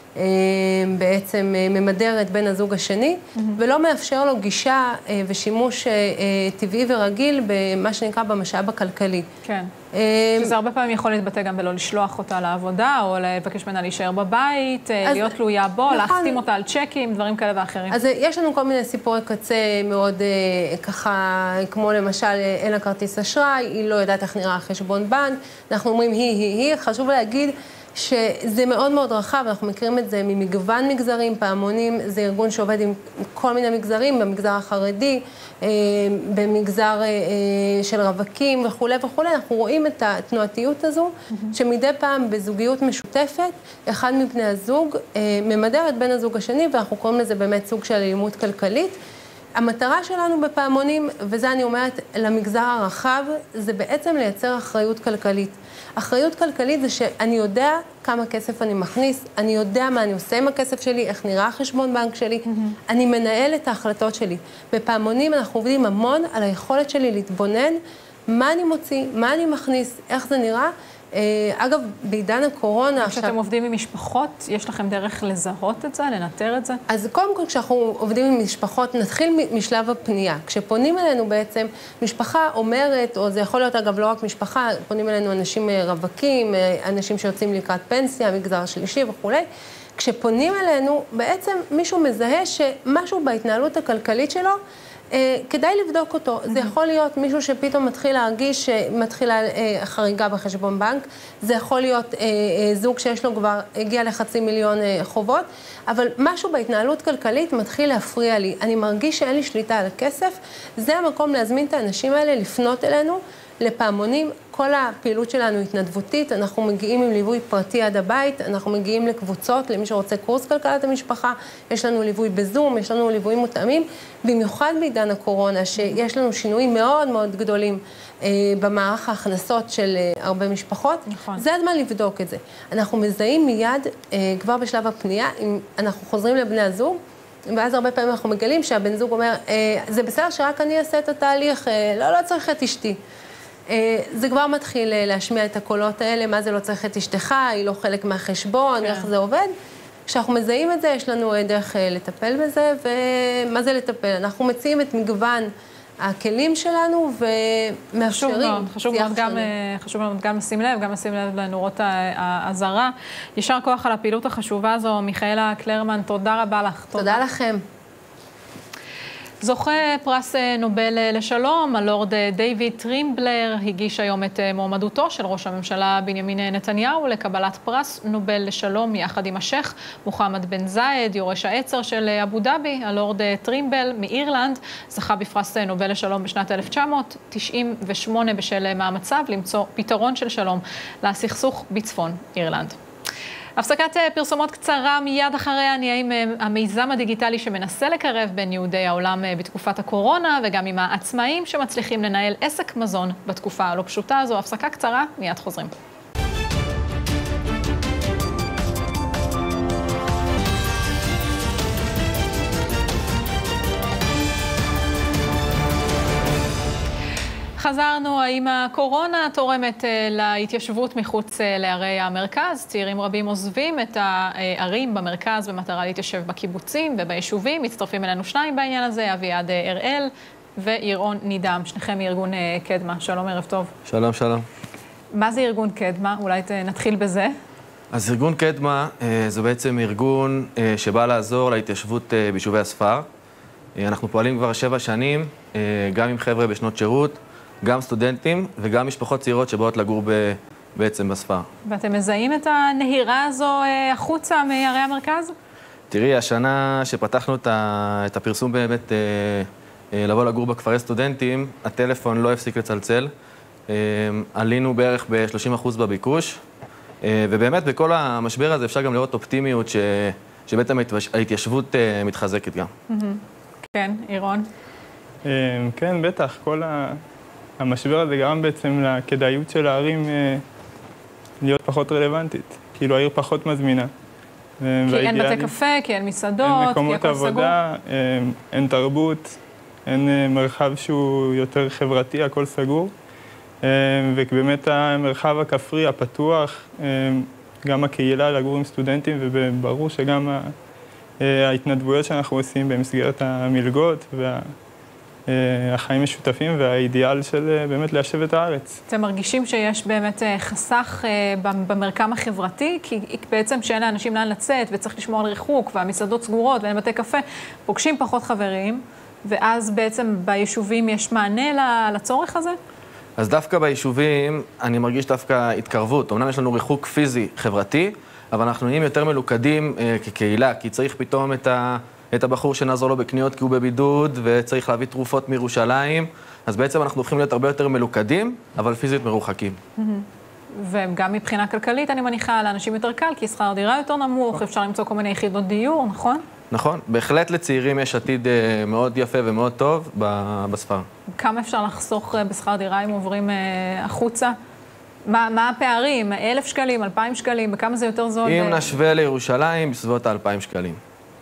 בעצם ממדר את בן הזוג השני, ולא מאפשר לו גישה ושימוש טבעי ורגיל במה שנקרא במשאב הכלכלי. כן. שזה הרבה פעמים יכול להתבטא גם בלא לשלוח אותה לעבודה, או לבקש ממנה להישאר בבית, להיות תלויה בו, להחתים אותה על צ'קים, דברים כאלה ואחרים. אז יש לנו כל מיני סיפורי קצה מאוד ככה, כמו למשל, אין לה כרטיס אשראי, היא לא יודעת איך נראה חשבון בנק, אנחנו אומרים היא, חשוב להגיד, שזה מאוד מאוד רחב, אנחנו מכירים את זה ממגוון מגזרים, פעמונים זה ארגון שעובד עם כל מיני מגזרים, במגזר החרדי, במגזר של רווקים וכולי וכולי, אנחנו רואים את התנועתיות הזו, שמדי פעם בזוגיות משותפת, אחד מבני הזוג ממדר את בן הזוג השני, ואנחנו קוראים לזה באמת סוג של אלימות כלכלית. המטרה שלנו בפעמונים, וזה אני אומרת למגזר הרחב, זה בעצם לייצר אחריות כלכלית. אחריות כלכלית זה שאני יודע כמה כסף אני מכניס, אני יודע מה אני עושה עם הכסף שלי, איך נראה חשבון בנק שלי, אני מנהל את ההחלטות שלי. בפעמונים אנחנו עובדים המון על היכולת שלי להתבונן, מה אני מוציא, מה אני מכניס, איך זה נראה. אגב, בעידן הקורונה... כשאתם עובדים עם משפחות, יש לכם דרך לזהות את זה, לנטר את זה? אז קודם כל, כשאנחנו עובדים עם משפחות, נתחיל משלב הפנייה. כשפונים אלינו בעצם, משפחה אומרת, או זה יכול להיות אגב לא רק משפחה, פונים אלינו אנשים רווקים, אנשים שיוצאים לקראת פנסיה, מגזר שלישי וכולי. כשפונים אלינו, בעצם מישהו מזהה שמשהו בהתנהלות הכלכלית שלו, כדאי לבדוק אותו. זה יכול להיות מישהו שפתאום מתחיל להרגיש שמתחילה חריגה בחשבון בנק, זה יכול להיות זוג שיש לו כבר, הגיע ל500,000 חובות, אבל משהו בהתנהלות כלכלית מתחיל להפריע לי. אני מרגיש שאין לי שליטה על הכסף, זה המקום להזמין את האנשים האלה, לפנות אלינו, לפעמונים. כל הפעילות שלנו התנדבותית, אנחנו מגיעים עם ליווי פרטי עד הבית, אנחנו מגיעים לקבוצות, למי שרוצה קורס כלכלת המשפחה, יש לנו ליווי בזום, יש לנו ליווי מותאמים, במיוחד בעידן הקורונה, שיש לנו שינויים מאוד מאוד גדולים במערך ההכנסות של הרבה משפחות. נכון. זה הזמן לבדוק את זה. אנחנו מזהים מיד, כבר בשלב הפנייה, אם אנחנו חוזרים לבני הזוג, ואז הרבה פעמים אנחנו מגלים שהבן זוג אומר, זה בסדר שרק אני אעשה את התהליך, לא צריך את אשתי. זה כבר מתחיל להשמיע את הקולות האלה, מה זה לא צריך את אשתך, היא לא חלק מהחשבון, איך זה עובד. כשאנחנו מזהים את זה, יש לנו דרך לטפל בזה, ומה זה לטפל? אנחנו מציעים את מגוון הכלים שלנו ומאפשרים. חשוב מאוד גם לשים לב לנורות האזהרה. יישר כוח על הפעילות החשובה הזו. מיכאלה קלרמן, תודה רבה לך. תודה לכם. זוכה פרס נובל לשלום, הלורד דיוויד טרימבלר, הגיש היום את מועמדותו של ראש הממשלה בנימין נתניהו לקבלת פרס נובל לשלום יחד עם השייח מוחמד בן זאיד, יורש העצר של אבו דאבי. הלורד טרימבל מאירלנד זכה בפרס נובל לשלום בשנת 1998 בשל מאמציו למצוא פתרון של שלום לסכסוך בצפון אירלנד. הפסקת פרסומות קצרה, מיד אחריה נהיה עם המיזם הדיגיטלי שמנסה לקרב בין יהודי העולם בתקופת הקורונה, וגם עם העצמאים שמצליחים לנהל עסק מזון בתקופה הלא פשוטה הזו. הפסקה קצרה, מיד חוזרים. חזרנו. האם הקורונה תורמת להתיישבות מחוץ לערי המרכז? צעירים רבים עוזבים את הערים במרכז במטרה להתיישב בקיבוצים וביישובים. מצטרפים אלינו שניים בעניין הזה, אביעד הראל וירון נידם, שניכם מארגון קדמה. שלום, ערב טוב. שלום, שלום. מה זה ארגון קדמה? אולי נתחיל בזה. אז ארגון קדמה זה בעצם ארגון שבא לעזור להתיישבות ביישובי הספר. אנחנו פועלים כבר 7 שנים, גם עם חבר'ה בשנות שירות, גם סטודנטים וגם משפחות צעירות שבאות לגור בעצם בספר. ואתם מזהים את הנהירה הזו החוצה מערי המרכז? תראי, השנה שפתחנו את הפרסום באמת לבוא לגור בכפרי סטודנטים, הטלפון לא הפסיק לצלצל. עלינו בערך ב-30% בביקוש, ובאמת בכל המשבר הזה אפשר גם לראות אופטימיות שבעצם ההתיישבות מתחזקת גם. כן, אירון? כן, בטח. כל המשבר הזה גרם בעצם לכדאיות של הערים להיות פחות רלוונטית. כאילו העיר פחות מזמינה. כי אין בתי קפה, כי אין מסעדות, כי הכל סגור. אין מקומות עבודה, אין תרבות, אין מרחב שהוא יותר חברתי, הכל סגור. ובאמת המרחב הכפרי, הפתוח, גם הקהילה לגור עם סטודנטים, וברור שגם ההתנדבויות שאנחנו עושים במסגרת המלגות החיים משותפים והאידיאל של באמת ליישב את הארץ. אתם מרגישים שיש באמת חסך במרקם החברתי? כי בעצם שאין לאנשים לאן לצאת וצריך לשמור על ריחוק והמסעדות סגורות ואין בתי קפה, פוגשים פחות חברים, ואז בעצם ביישובים יש מענה לצורך הזה? אז דווקא ביישובים אני מרגיש דווקא התקרבות. אמנם יש לנו ריחוק פיזי חברתי, אבל אנחנו נהיים יותר מלוכדים כקהילה, כי צריך פתאום את הבחור שנעזור לו בקניות כי הוא בבידוד, וצריך להביא תרופות מירושלים, אז בעצם אנחנו הופכים להיות הרבה יותר מלוכדים, אבל פיזית מרוחקים. וגם מבחינה כלכלית, אני מניחה, לאנשים יותר קל, כי שכר דירה יותר נמוך, אפשר למצוא כל מיני יחידות דיור, נכון? נכון, בהחלט לצעירים יש עתיד מאוד יפה ומאוד טוב בספר. כמה אפשר לחסוך בשכר דירה אם עוברים החוצה? מה הפערים? 1,000 שקלים, 2,000 שקלים, בכמה זה יותר זול? אם נשווה לירושלים, בסביבות 2,000 שקלים.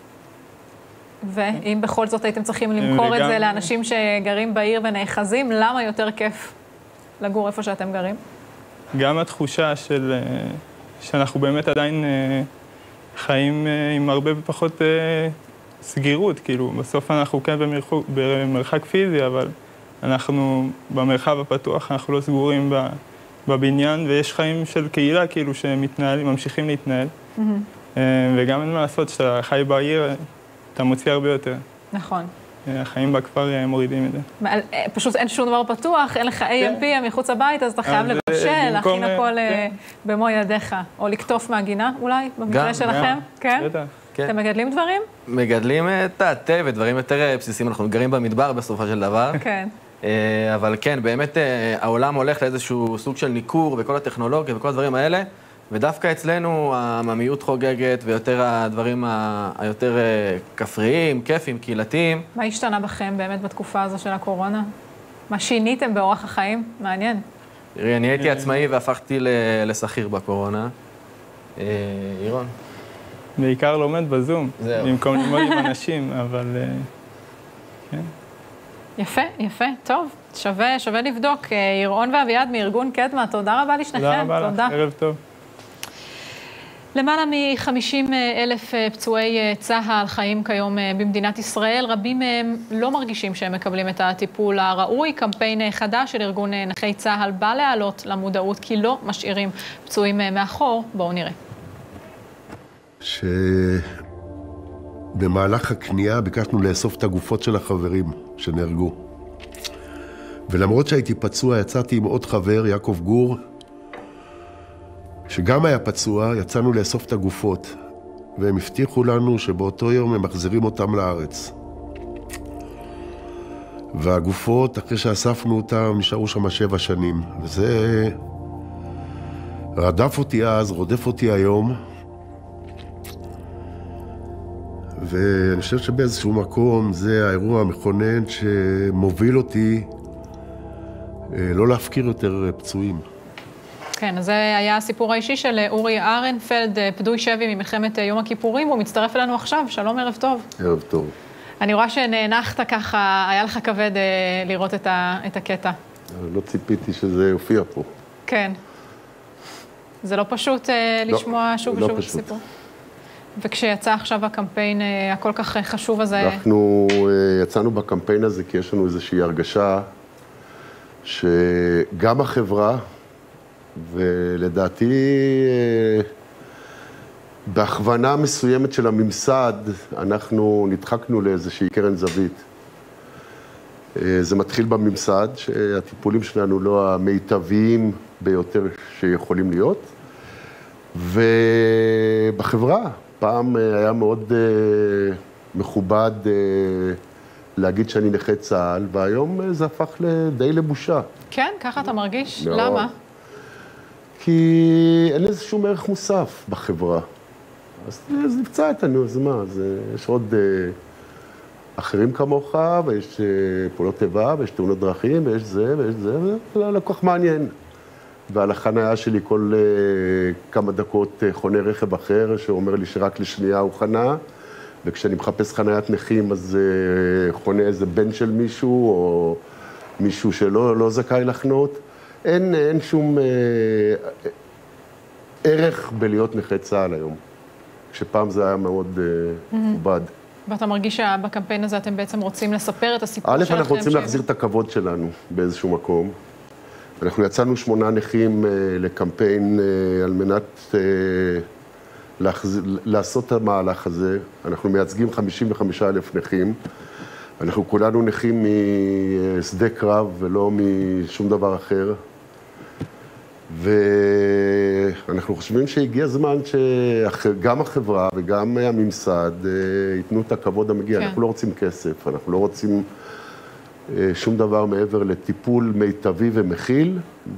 ואם בכל זאת הייתם צריכים למכור את זה לאנשים שגרים בעיר ונאחזים, למה יותר כיף לגור איפה שאתם גרים? גם התחושה שאנחנו באמת עדיין חיים עם הרבה פחות סגירות, כאילו בסוף אנחנו כן במרחק פיזי, אבל אנחנו במרחב הפתוח, אנחנו לא סגורים בבניין, ויש חיים של קהילה כאילו שמתנהלים, ממשיכים להתנהל. וגם אין מה לעשות, שאתה חי בעיר, אתה מוציא הרבה יותר. נכון. החיים בכפר מורידים את זה. פשוט אין שום דבר פתוח, אין לך AMP מחוץ הבית, אז אתה חייב לבשל, להכין הכל במו ידיך. או לקטוף מהגינה, אולי, במקרה שלכם. כן? אתם מגדלים דברים? מגדלים את התה ודברים יותר בסיסיים. אנחנו גרים במדבר בסופו של דבר. כן. אבל כן, באמת העולם הולך לאיזשהו סוג של ניכור וכל הטכנולוגיה וכל הדברים האלה. ודווקא אצלנו העממיות חוגגת ויותר הדברים היותר כפריים, כיפים, קהילתיים. מה השתנה בכם באמת בתקופה הזו של הקורונה? מה שיניתם באורח החיים? מעניין. תראי, אני הייתי עצמאי והפכתי לשכיר בקורונה. אירון. בעיקר לומד בזום. זהו. במקום ללמוד עם אנשים, אבל כן. יפה, יפה. טוב, שווה לבדוק. אירון ואביעד מארגון קדמה, תודה רבה לשניכם. תודה רבה לך, ערב טוב. למעלה מ-50,000 פצועי צה"ל חיים כיום במדינת ישראל. רבים מהם לא מרגישים שהם מקבלים את הטיפול הראוי. קמפיין חדש של ארגון נכי צה"ל בא להעלות למודעות כי לא משאירים פצועים מאחור. בואו נראה. במהלך הקנייה ביקשנו לאסוף את הגופות של החברים שנהרגו. ולמרות שהייתי פצוע, יצאתי עם עוד חבר, יעקב גור, שגם היה פצוע, יצאנו לאסוף את הגופות. והם הבטיחו לנו שבאותו יום הם מחזירים אותם לארץ. והגופות, אחרי שאספנו אותם, נשארו שם 7 שנים. וזה רדף אותי אז, רודף אותי היום. ואני חושב שבאיזשהו מקום זה האירוע המכונן שמוביל אותי לא להפקיר יותר פצועים. כן, אז זה היה הסיפור האישי של אורי אהרנפלד, פדוי שבי ממלחמת יום הכיפורים. הוא מצטרף אלינו עכשיו. שלום, ערב טוב. ערב טוב. אני רואה שנאנחת ככה, היה לך כבד לראות את הקטע. לא ציפיתי שזה יופיע פה. כן. זה לא פשוט לשמוע שוב ושוב את הסיפור. וכשיצא עכשיו הקמפיין הכל כך חשוב הזה... אנחנו יצאנו בקמפיין הזה כי יש לנו איזושהי הרגשה שגם החברה, ולדעתי בהכוונה מסוימת של הממסד, אנחנו נדחקנו לאיזושהי קרן זווית. זה מתחיל בממסד, שהטיפולים שלנו לא המיטביים ביותר שיכולים להיות, ובחברה, פעם היה מאוד מכובד להגיד שאני נכה צה"ל, והיום זה הפך די לבושה. כן? ככה אתה מרגיש? למה? כי אין לזה שום ערך מוסף בחברה. אז נפצע איתנו, אז מה? יש עוד אחרים כמוך, ויש פעולות איבה, ויש תאונות דרכים, ויש זה, ויש זה, וזה לא כל כך מעניין. ועל החנייה שלי כל כמה דקות חונה רכב אחר, שאומר לי שרק לשנייה הוא חנה, וכשאני מחפש חניית נכים, אז חונה איזה בן של מישהו, או מישהו שלא זכאי לחנות. אין שום ערך בלהיות נכה צה"ל היום, כשפעם זה היה מאוד עובד. ואתה מרגיש שבקמפיין הזה אתם בעצם רוצים לספר את הסיפור שלכם? אנחנו רוצים להחזיר את הכבוד שלנו באיזשהו מקום. אנחנו יצאנו 8 נכים לקמפיין על מנת לעשות את המהלך הזה. אנחנו מייצגים 55,000 נכים. אנחנו כולנו נכים משדה קרב ולא משום דבר אחר. ואנחנו חושבים שהגיע הזמן שגם החברה וגם הממסד ייתנו את הכבוד המגיע. כן. אנחנו לא רוצים כסף, אנחנו לא רוצים שום דבר מעבר לטיפול מיטבי ומכיל,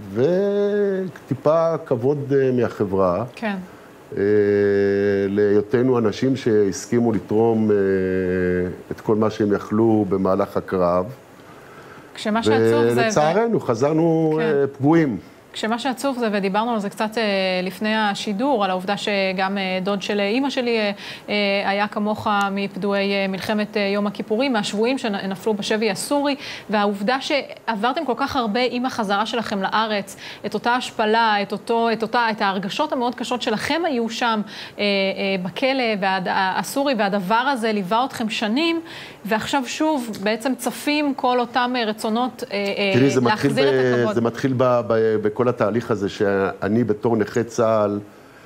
וטיפה כבוד מהחברה. כן. להיותנו אנשים שהסכימו לתרום את כל מה שהם יכלו במהלך הקרב. כשמה שעצוב זה... ולצערנו, חזרנו פגועים. כשמה שעצוב זה, ודיברנו על זה קצת לפני השידור, על העובדה שגם דוד של אמא שלי היה כמוך מפדויי מלחמת יום הכיפורים, מהשבויים שנפלו בשבי הסורי, והעובדה שעברתם כל כך הרבה עם החזרה שלכם לארץ, את אותה השפלה, את ההרגשות המאוד קשות שלכם היו שם בכלא הסורי, והדבר הזה ליווה אתכם שנים, ועכשיו שוב בעצם צפים כל אותם רצונות להחזיר את הכבוד. זה מתחיל בכל התהליך הזה שאני בתור נכה צה"ל,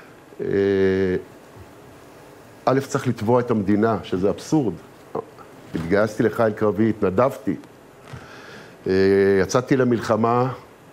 א' צריך לתבוע את המדינה, שזה אבסורד. התגייסתי לחיל קרבי, התנדבתי. יצאתי למלחמה,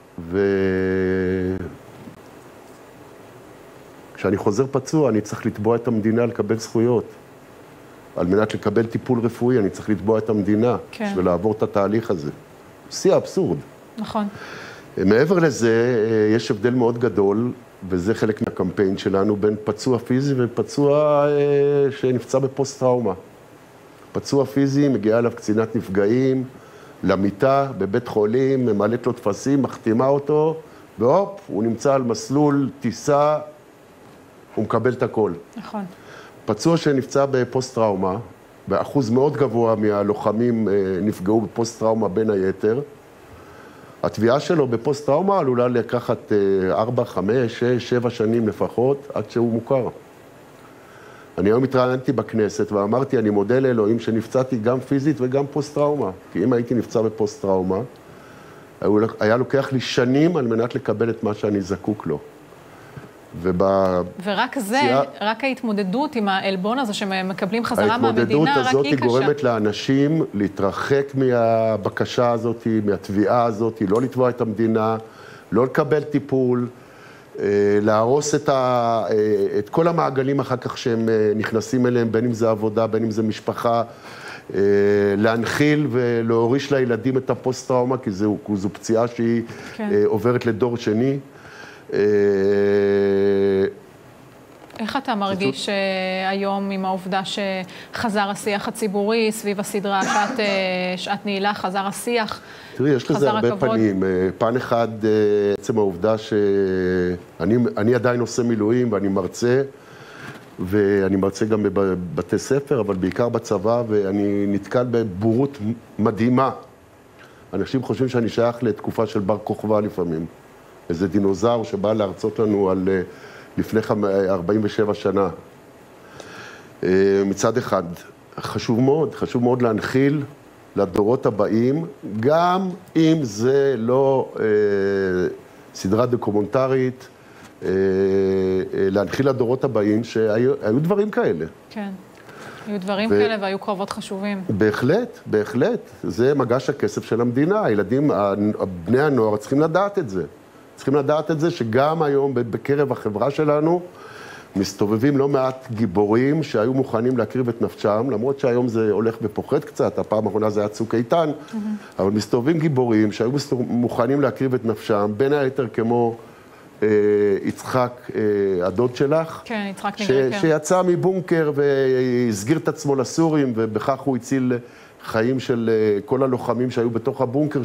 כשאני חוזר פצוע, אני צריך לתבוע את המדינה לקבל זכויות. על מנת לקבל טיפול רפואי, אני צריך לתבוע את המדינה, כן. ולעבור את התהליך הזה. שיא אבסורד. נכון. מעבר לזה, יש הבדל מאוד גדול, וזה חלק מהקמפיין שלנו, בין פצוע פיזי ופצוע שנפצע בפוסט-טראומה. פצוע פיזי, מגיעה אליו קצינת נפגעים, למיטה, בבית חולים, ממלאת לו תפסים, מחתימה אותו, והופ, הוא נמצא על מסלול טיסה, הוא מקבל את הכל. נכון. פצוע שנפצע בפוסט-טראומה, באחוז מאוד גבוה מהלוחמים נפגעו בפוסט-טראומה בין היתר, התביעה שלו בפוסט-טראומה עלולה לקחת 4, 5, 6, 7 שנים לפחות, עד שהוא מוכר. אני היום התראיינתי בכנסת ואמרתי, אני מודה לאלוהים שנפצעתי גם פיזית וגם פוסט-טראומה. כי אם הייתי נפצע בפוסט-טראומה, היה לוקח לי שנים על מנת לקבל את מה שאני זקוק לו. ורק זה, רק ההתמודדות עם האלבון הזה שמקבלים חזרה מהמדינה, רק היא קשה. ההתמודדות הזאת גורמת לאנשים להתרחק מהבקשה הזאת, מהתביעה הזאת, לא לתבוע את המדינה, לא לקבל טיפול, להרוס את כל המעגלים אחר כך שהם נכנסים אליהם, בין אם זה עבודה, בין אם זה משפחה, להנחיל ולהוריש לילדים את הפוסט-טראומה, כי זו פציעה שהיא עוברת לדור שני. איך אתה מרגיש היום עם העובדה שחזר השיח הציבורי סביב הסדרה שעת נעילה, חזר השיח, תראי, יש לזה הרבה פנים. פן אחד, עצם העובדה שאני עדיין עושה מילואים ואני מרצה, ואני מרצה גם בבתי ספר, אבל בעיקר בצבא, ואני נתקל בבורות מדהימה. אנשים חושבים שאני שייך לתקופה של בר כוכבא לפעמים. איזה דינוזאור שבא להרצות לנו על לפני 47 שנה. מצד אחד, חשוב מאוד להנחיל לדורות הבאים, גם אם זה לא סדרה דוקומנטרית, להנחיל לדורות הבאים שהיו דברים כאלה. כן, היו דברים כאלה והיו קרבות חשובים. בהחלט, בהחלט. זה מגש הכסף של המדינה. הילדים, בני הנוער צריכים לדעת את זה. צריכים לדעת את זה שגם היום בקרב החברה שלנו מסתובבים לא מעט גיבורים שהיו מוכנים להקריב את נפשם, למרות שהיום זה הולך ופוחת קצת, הפעם האחרונה זה היה צוק איתן, אבל מסתובבים גיבורים שהיו מוכנים להקריב את נפשם, בין היתר כמו יצחק, הדוד שלך, כן, יצחק נגרקר. שיצא מבונקר והסגיר את עצמו לסורים, ובכך הוא הציל חיים של כל הלוחמים שהיו בתוך הבונקר,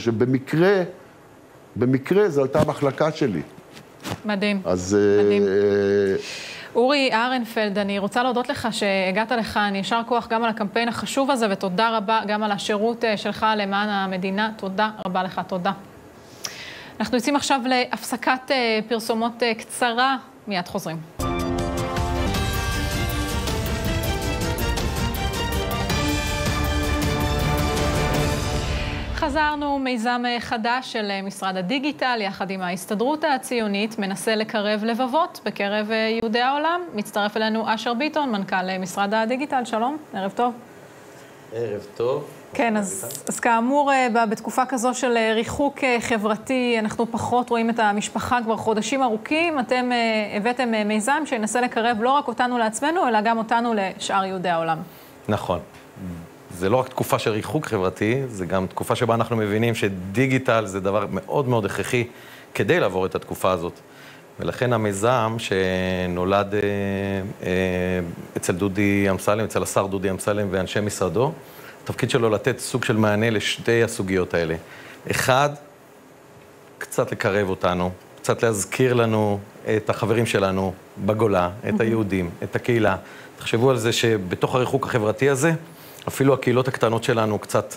במקרה זו הייתה המחלקה שלי. מדהים. אז מדהים. אורי אהרנפלד, אני רוצה להודות לך שהגעת לכאן, יישר כוח גם על הקמפיין החשוב הזה, ותודה רבה גם על השירות שלך למען המדינה. תודה רבה לך, תודה. אנחנו יוצאים עכשיו להפסקת פרסומות קצרה, מיד חוזרים. חזרנו, מיזם חדש של משרד הדיגיטל, יחד עם ההסתדרות הציונית, מנסה לקרב לבבות בקרב יהודי העולם. מצטרף אלינו אשר ביטון, מנכ"ל משרד הדיגיטל. שלום, ערב טוב. ערב טוב. כן, אז כאמור, בתקופה כזו של ריחוק חברתי, אנחנו פחות רואים את המשפחה כבר חודשים ארוכים. אתם הבאתם מיזם שינסה לקרב לא רק אותנו לעצמנו, אלא גם אותנו לשאר יהודי העולם. נכון. זה לא רק תקופה של ריחוק חברתי, זה גם תקופה שבה אנחנו מבינים שדיגיטל זה דבר מאוד מאוד הכרחי כדי לעבור את התקופה הזאת. ולכן המיזם שנולד אצל דודי אמסלם, אצל השר דודי אמסלם ואנשי משרדו, התפקיד שלו לתת סוג של מענה לשתי הסוגיות האלה. אחד, קצת לקרב אותנו, קצת להזכיר לנו את החברים שלנו בגולה, את היהודים, את הקהילה. תחשבו על זה שבתוך הריחוק החברתי הזה, אפילו הקהילות הקטנות שלנו קצת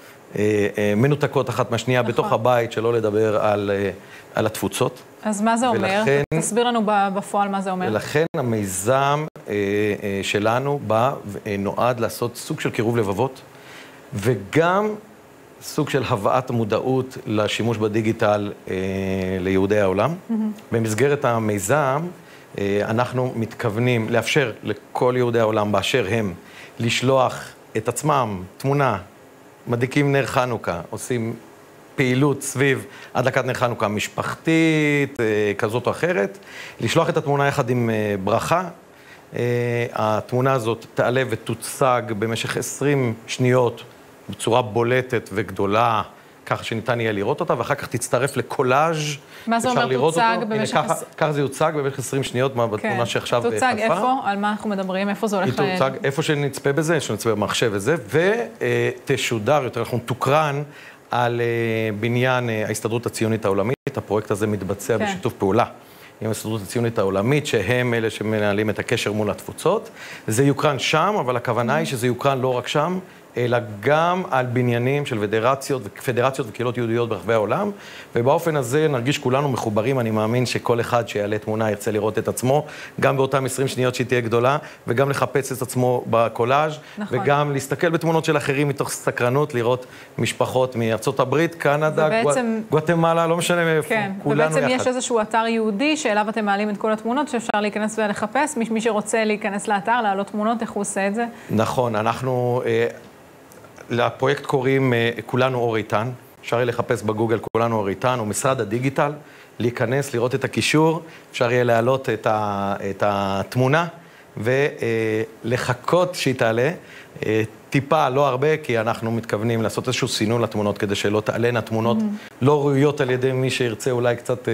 מנותקות אחת מהשנייה בתוך הבית, שלא לדבר על התפוצות. אז מה זה אומר? תסביר לנו בפועל מה זה אומר. ולכן המיזם שלנו בא ונועד לעשות סוג של קירוב לבבות, וגם סוג של הבאת המודעות לשימוש בדיגיטל ליהודי העולם. במסגרת המיזם אנחנו מתכוונים לאפשר לכל יהודי העולם באשר הם לשלוח את עצמם, תמונה, מדליקים נר חנוכה, עושים פעילות סביב הדלקת נר חנוכה משפחתית, כזאת או אחרת, לשלוח את התמונה יחד עם ברכה. התמונה הזאת תעלה ותוצג במשך 20 שניות בצורה בולטת וגדולה, ככה שניתן יהיה לראות אותה, ואחר כך תצטרף לקולאז'. מה זה אומר תוצג במשך... ככה זה יוצג במשך 20 שניות בתמונה שעכשיו חלפה. תוצג איפה? על מה אנחנו מדברים? איפה זה הולך? היא תוצג איפה שנצפה בזה, שנצפה במחשב וזה, ותשודר, יותר נכון, תוקרן על בניין ההסתדרות הציונית העולמית. הפרויקט הזה מתבצע בשיתוף פעולה עם ההסתדרות הציונית העולמית, שהם אלה שמנהלים את הקשר מול התפוצות. זה יוקרן שם, אבל הכוונה היא שזה יוקרן לא רק שם, אלא גם על בניינים של פדרציות וקהילות יהודיות ברחבי העולם, ובאופן הזה נרגיש כולנו מחוברים. אני מאמין שכל אחד שיעלה תמונה ירצה לראות את עצמו, גם באותם 20 שניות שהיא תהיה גדולה, וגם לחפש את עצמו בקולאז', נכון. וגם להסתכל בתמונות של אחרים מתוך סקרנות, לראות משפחות מארצות הברית, קנדה, ובעצם... גואטמלה, לא משנה מאיפה, כן, כולנו יחד. ובעצם יש איזשהו אתר יהודי שאליו אתם מעלים את כל התמונות, שאפשר להיכנס ולחפש. מי שרוצה להיכנס לאתר, להעלות תמונות, איך הוא עושה את זה? נכון, אנחנו... לפרויקט קוראים כולנו אור איתן, אפשר יהיה לחפש בגוגל כולנו אור איתן, או משרד הדיגיטל, להיכנס, לראות את הקישור, אפשר יהיה להעלות את התמונה, ולחכות שהיא תעלה, טיפה, לא הרבה, כי אנחנו מתכוונים לעשות איזשהו סינון לתמונות, כדי שלא תעלנה תמונות לא ראויות על ידי מי שירצה אולי קצת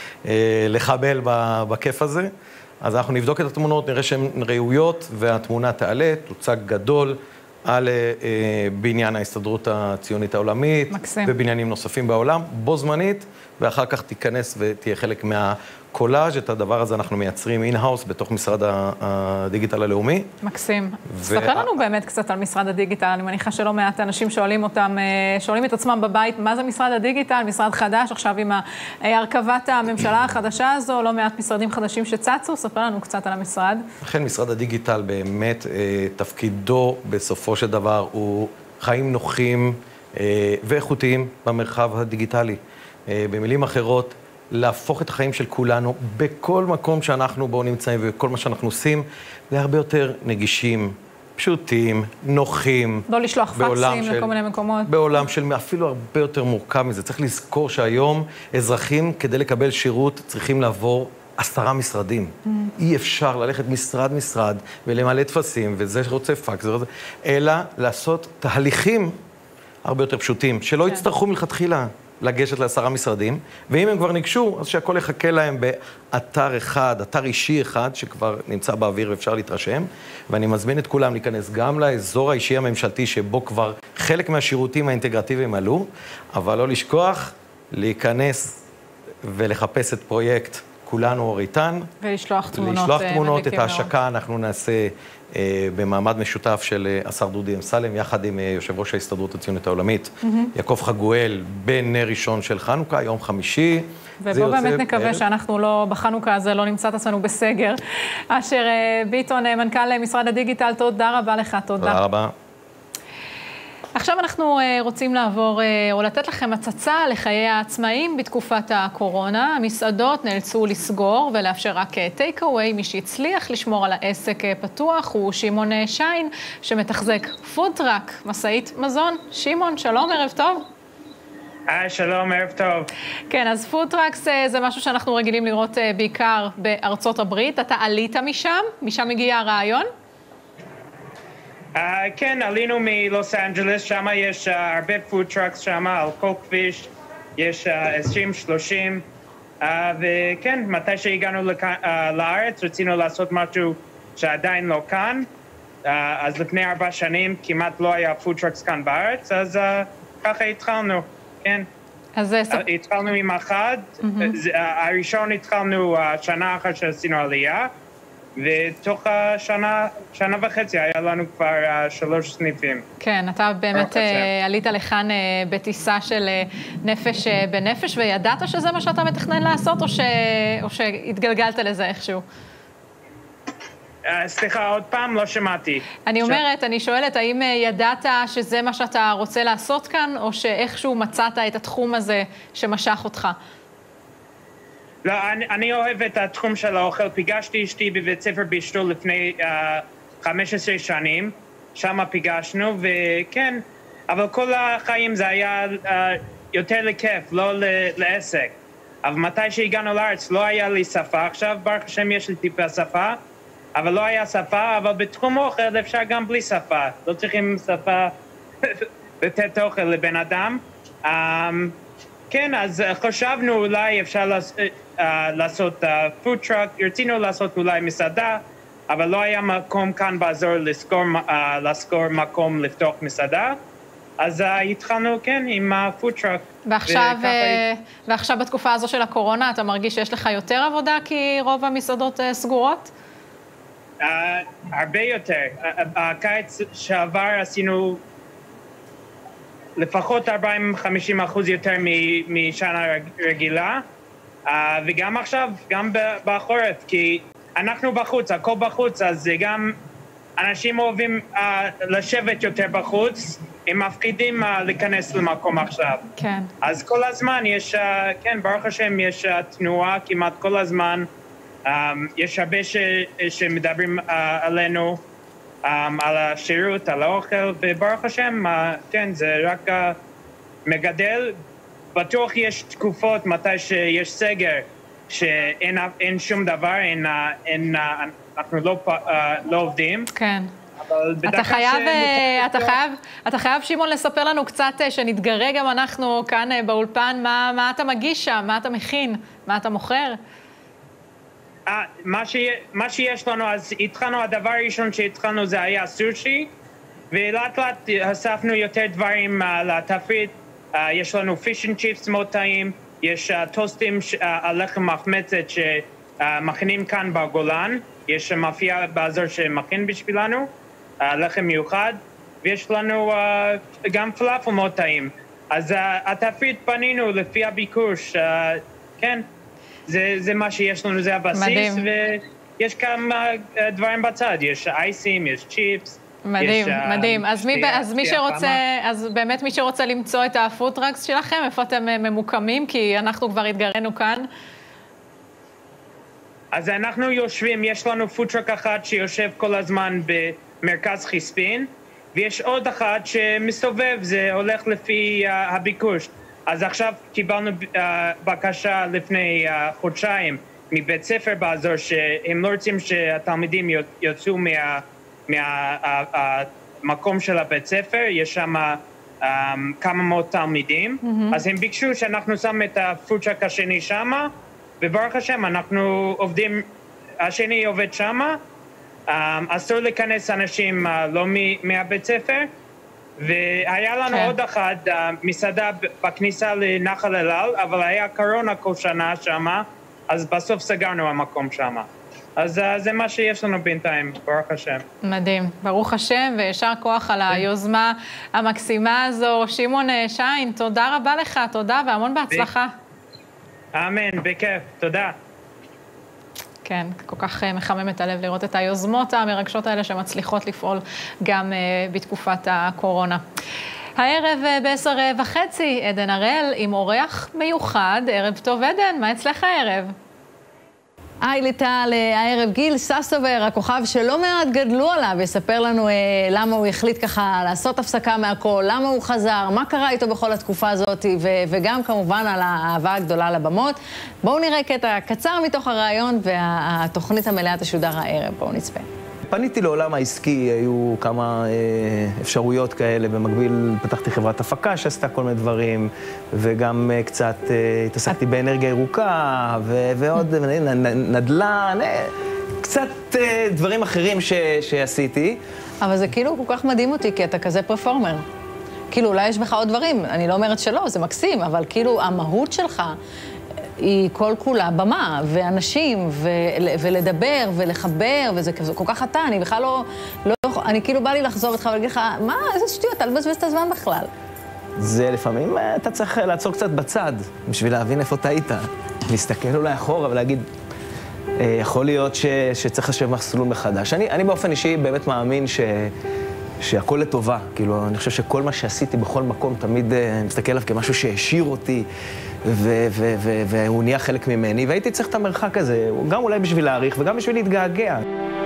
לחבל בכיף הזה. אז אנחנו נבדוק את התמונות, נראה שהן ראויות, והתמונה תעלה, תוצג גדול, על בניין ההסתדרות הציונית העולמית, מקסים. ובניינים נוספים בעולם, בו זמנית, ואחר כך תיכנס ותהיה חלק מהקולאז'. את הדבר הזה אנחנו מייצרים אין-האוס בתוך משרד הדיגיטל הלאומי. מקסים. ספר לנו באמת קצת על משרד הדיגיטל. אני מניחה שלא מעט אנשים שואלים את עצמם בבית, מה זה משרד הדיגיטל? משרד חדש, עכשיו עם הרכבת הממשלה החדשה הזו, לא מעט משרדים חדשים שצצו. ספר לנו קצת על המשרד. לכן משרד הדיגיטל באמת תפקידו בסופו של דבר הוא חיים נוחים ואיכותיים במרחב הדיגיטלי. במילים אחרות, להפוך את החיים של כולנו בכל מקום שאנחנו בו נמצאים וכל מה שאנחנו עושים, להרבה יותר נגישים, פשוטים, נוחים. לא לשלוח פקסים לכל מיני מקומות. בעולם של אפילו הרבה יותר מורכב מזה. צריך לזכור שהיום אזרחים כדי לקבל שירות צריכים לעבור 10 משרדים. אי אפשר ללכת משרד ולמלא טפסים, וזה שרוצה פקס, אלא לעשות תהליכים הרבה יותר פשוטים, שלא יצטרכו מלכתחילה לגשת ל10 משרדים, ואם הם כבר ניגשו, אז שהכל יחכה להם באתר אחד, אתר אישי אחד, שכבר נמצא באוויר ואפשר להתרשם, ואני מזמין את כולם להיכנס גם לאזור האישי הממשלתי, שבו כבר חלק מהשירותים האינטגרטיביים עלו, אבל לא לשכוח להיכנס ולחפש את פרויקט כולנו אור איתן. ולשלוח תמונות. את ההשקה אנחנו נעשה במעמד משותף של השר דודי אמסלם, יחד עם יושב ראש ההסתדרות הציונית העולמית, יעקב חגואל, בנר ראשון של חנוכה, יום חמישי. ובוא באמת נקווה שאנחנו לא, בחנוכה הזה לא נמצא את עצמנו בסגר. אשר ביטון, מנכ"ל משרד הדיגיטל, תודה רבה לך, תודה. תודה רבה. עכשיו אנחנו רוצים לעבור או לתת לכם הצצה לחיי העצמאים בתקופת הקורונה. המסעדות נאלצו לסגור ולאפשר רק טייק אווי. מי שהצליח לשמור על העסק פתוח הוא שמעון שיין, שמתחזק פוד-טראק, מסעית מזון. שמעון, שלום, ערב טוב. שלום, ערב טוב. כן, אז פוד-טראקס זה משהו שאנחנו רגילים לראות בעיקר בארצות הברית. אתה עלית משם הגיע הרעיון? כן, עלינו מלוס אנג'לס, שם יש הרבה פוד טראקס שם, על כל כביש, יש 20-30, וכן, מתי שהגענו לארץ, רצינו לעשות משהו שעדיין לא כאן, אז לפני 4 שנים כמעט לא היה פוד טראקס כאן בארץ, אז ככה התחלנו, כן. אז התחלנו עם אחד, הראשון התחלנו שנה אחת שעשינו עלייה, ותוך שנה וחצי היה לנו כבר 3 סניפים. כן, אתה באמת עלית לכאן בטיסה של נפש בנפש, וידעת שזה מה שאתה מתכנן לעשות, או שהתגלגלת לזה איכשהו? סליחה, עוד פעם לא שמעתי. אני שואלת, האם ידעת שזה מה שאתה רוצה לעשות כאן, או שאיכשהו מצאת את התחום הזה שמשך אותך? לא, אני אוהב את התחום של האוכל. פיגשתי אשתי בבית ספר באשתול לפני 15 שנים, שם פיגשנו, וכן, אבל כל החיים זה היה יותר לכיף, לא לעסק. אבל מתי שהגענו לארץ לא היה לי שפה, עכשיו ברוך השם יש לי טיפה שפה, אבל לא היה שפה, אבל בתחום אוכל אפשר גם בלי שפה, לא צריכים שפה לתת אוכל לבן אדם. כן, אז חשבנו אולי אפשר לעשות פוד טראק, רצינו לעשות אולי מסעדה, אבל לא היה מקום כאן באזור לזכור מקום לפתוח מסעדה, אז התחלנו, כן, עם הפוד טראק. ועכשיו בתקופה הזו של הקורונה, אתה מרגיש שיש לך יותר עבודה כי רוב המסעדות סגורות? הרבה יותר. הקיץ שעבר עשינו לפחות 40-50% יותר משנה רגילה, וגם עכשיו, גם בחורף, כי אנחנו בחוץ, הכל בחוץ, אז גם אנשים אוהבים לשבת יותר בחוץ, הם מפחידים להיכנס למקום עכשיו. כן. אז כל הזמן יש, כן, ברוך השם, יש תנועה כמעט כל הזמן, יש הרבה שמדברים עלינו, על השירות, על האוכל, וברוך השם, כן, זה רק מגדל. בטוח יש תקופות מתי שיש סגר, שאין שום דבר, אנחנו לא עובדים. כן. אתה חייב, שמעון, לספר לנו קצת, שנתגרה גם אנחנו כאן באולפן, מה אתה מגיש שם, מה אתה מכין, מה אתה מוכר? מה שיש לנו, אז התחלנו, הדבר הראשון שהתחלנו זה היה סושי, ולאט לאט אספנו יותר דברים לתפריט. יש לנו פיש אנד צ'יפס מאוד טעים, יש טוסטים על לחם מחמצת שמכינים כאן בגולן, יש מאפייה באזור שמכין בשבילנו, לחם מיוחד, ויש לנו גם פלאפל מאוד טעים. אז התפריט פנינו לפי הביקוש, כן. זה מה שיש לנו, זה הבסיס, ויש כמה דברים בצד, יש אייסים, יש צ'יפס. מדהים, מדהים. אז באמת מי שרוצה למצוא את הפודטראקס שלכם, איפה אתם ממוקמים? כי אנחנו כבר התגרנו כאן. אז אנחנו יושבים, יש לנו פודטראק אחד שיושב כל הזמן במרכז חיספין, ויש עוד אחד שמסובב, זה הולך לפי הביקוש. אז עכשיו קיבלנו בקשה לפני חודשיים מבית ספר באזור שהם לא רוצים שהתלמידים יוצאו מהמקום של הבית ספר, יש שם כמה מאות תלמידים, אז הם ביקשו שאנחנו שם את הפודטראק השני שם, וברוך השם אנחנו עובדים, השני עובד שם, אסור להיכנס אנשים לא מהבית ספר, והיה לנו עוד אחד, מסעדה בכניסה לנחל אל-על, אבל היה קורונה כל שנה שמה, אז בסוף סגרנו המקום שמה. אז זה מה שיש לנו בינתיים, ברוך השם. מדהים, ברוך השם, וישר כוח על היוזמה המקסימה הזו. שמעון שיין, תודה רבה לך, תודה והמון בהצלחה. אמן, בכיף, תודה. כן, כל כך מחמם את הלב לראות את היוזמות המרגשות האלה שמצליחות לפעול גם בתקופת הקורונה. הערב ב10:30, עדן הראל עם אורח מיוחד. ערב טוב עדן, מה אצלך הערב? היי ליטל, הערב גיל ססובר, הכוכב שלא מעט גדלו עליו, יספר לנו למה הוא החליט ככה לעשות הפסקה מהכל, למה הוא חזר, מה קרה איתו בכל התקופה הזאת, וגם כמובן על האהבה הגדולה לבמות. בואו נראה קטע קצר מתוך הרעיון, והתוכנית המלאה תשודר הערב. בואו נצפה. פניתי לעולם העסקי, היו כמה אפשרויות כאלה, במקביל פתחתי חברת הפקה שעשתה כל מיני דברים, וגם קצת התעסקתי באנרגיה ירוקה, ועוד נדל"ן, קצת דברים אחרים שעשיתי. אבל זה כאילו כל כך מדהים אותי, כי אתה כזה פרפורמר. כאילו אולי יש בך עוד דברים, אני לא אומרת שלא, זה מקסים, אבל כאילו המהות שלך היא כל כולה במה, ואנשים, ולדבר, ולחבר, וזה כל כך אתה, אני בכלל לא, אני כאילו בא לי לחזור איתך ולהגיד לך, מה, איזה שטויות, אל תבזבז את הזמן בכלל. זה לפעמים, אתה צריך לעצור קצת בצד, בשביל להבין איפה אתה היית, להסתכל אולי אחורה ולהגיד, יכול להיות שצריך לשב מסלול מחדש. אני באופן אישי באמת מאמין שהכל לטובה, כאילו, אני חושב שכל מה שעשיתי בכל מקום, תמיד מסתכל עליו כמשהו שהשאיר אותי, והוא נהיה חלק ממני, והייתי צריך את המרחק הזה, גם אולי בשביל להעריך וגם בשביל להתגעגע.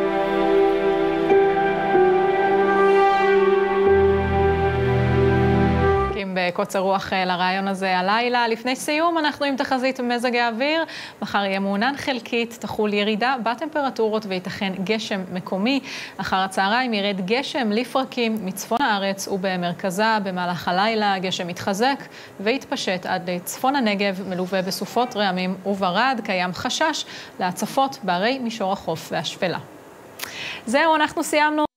בקוצר רוח לרעיון הזה הלילה. לפני סיום אנחנו עם תחזית מזג האוויר. מחר יהיה מעונן חלקית, תחול ירידה בטמפרטורות וייתכן גשם מקומי. אחר הצהריים ירד גשם לפרקים מצפון הארץ ובמרכזה. במהלך הלילה גשם מתחזק והתפשט עד לצפון הנגב, מלווה בסופות רעמים וברד. קיים חשש להצפות בערי מישור החוף והשפלה. זהו, אנחנו סיימנו.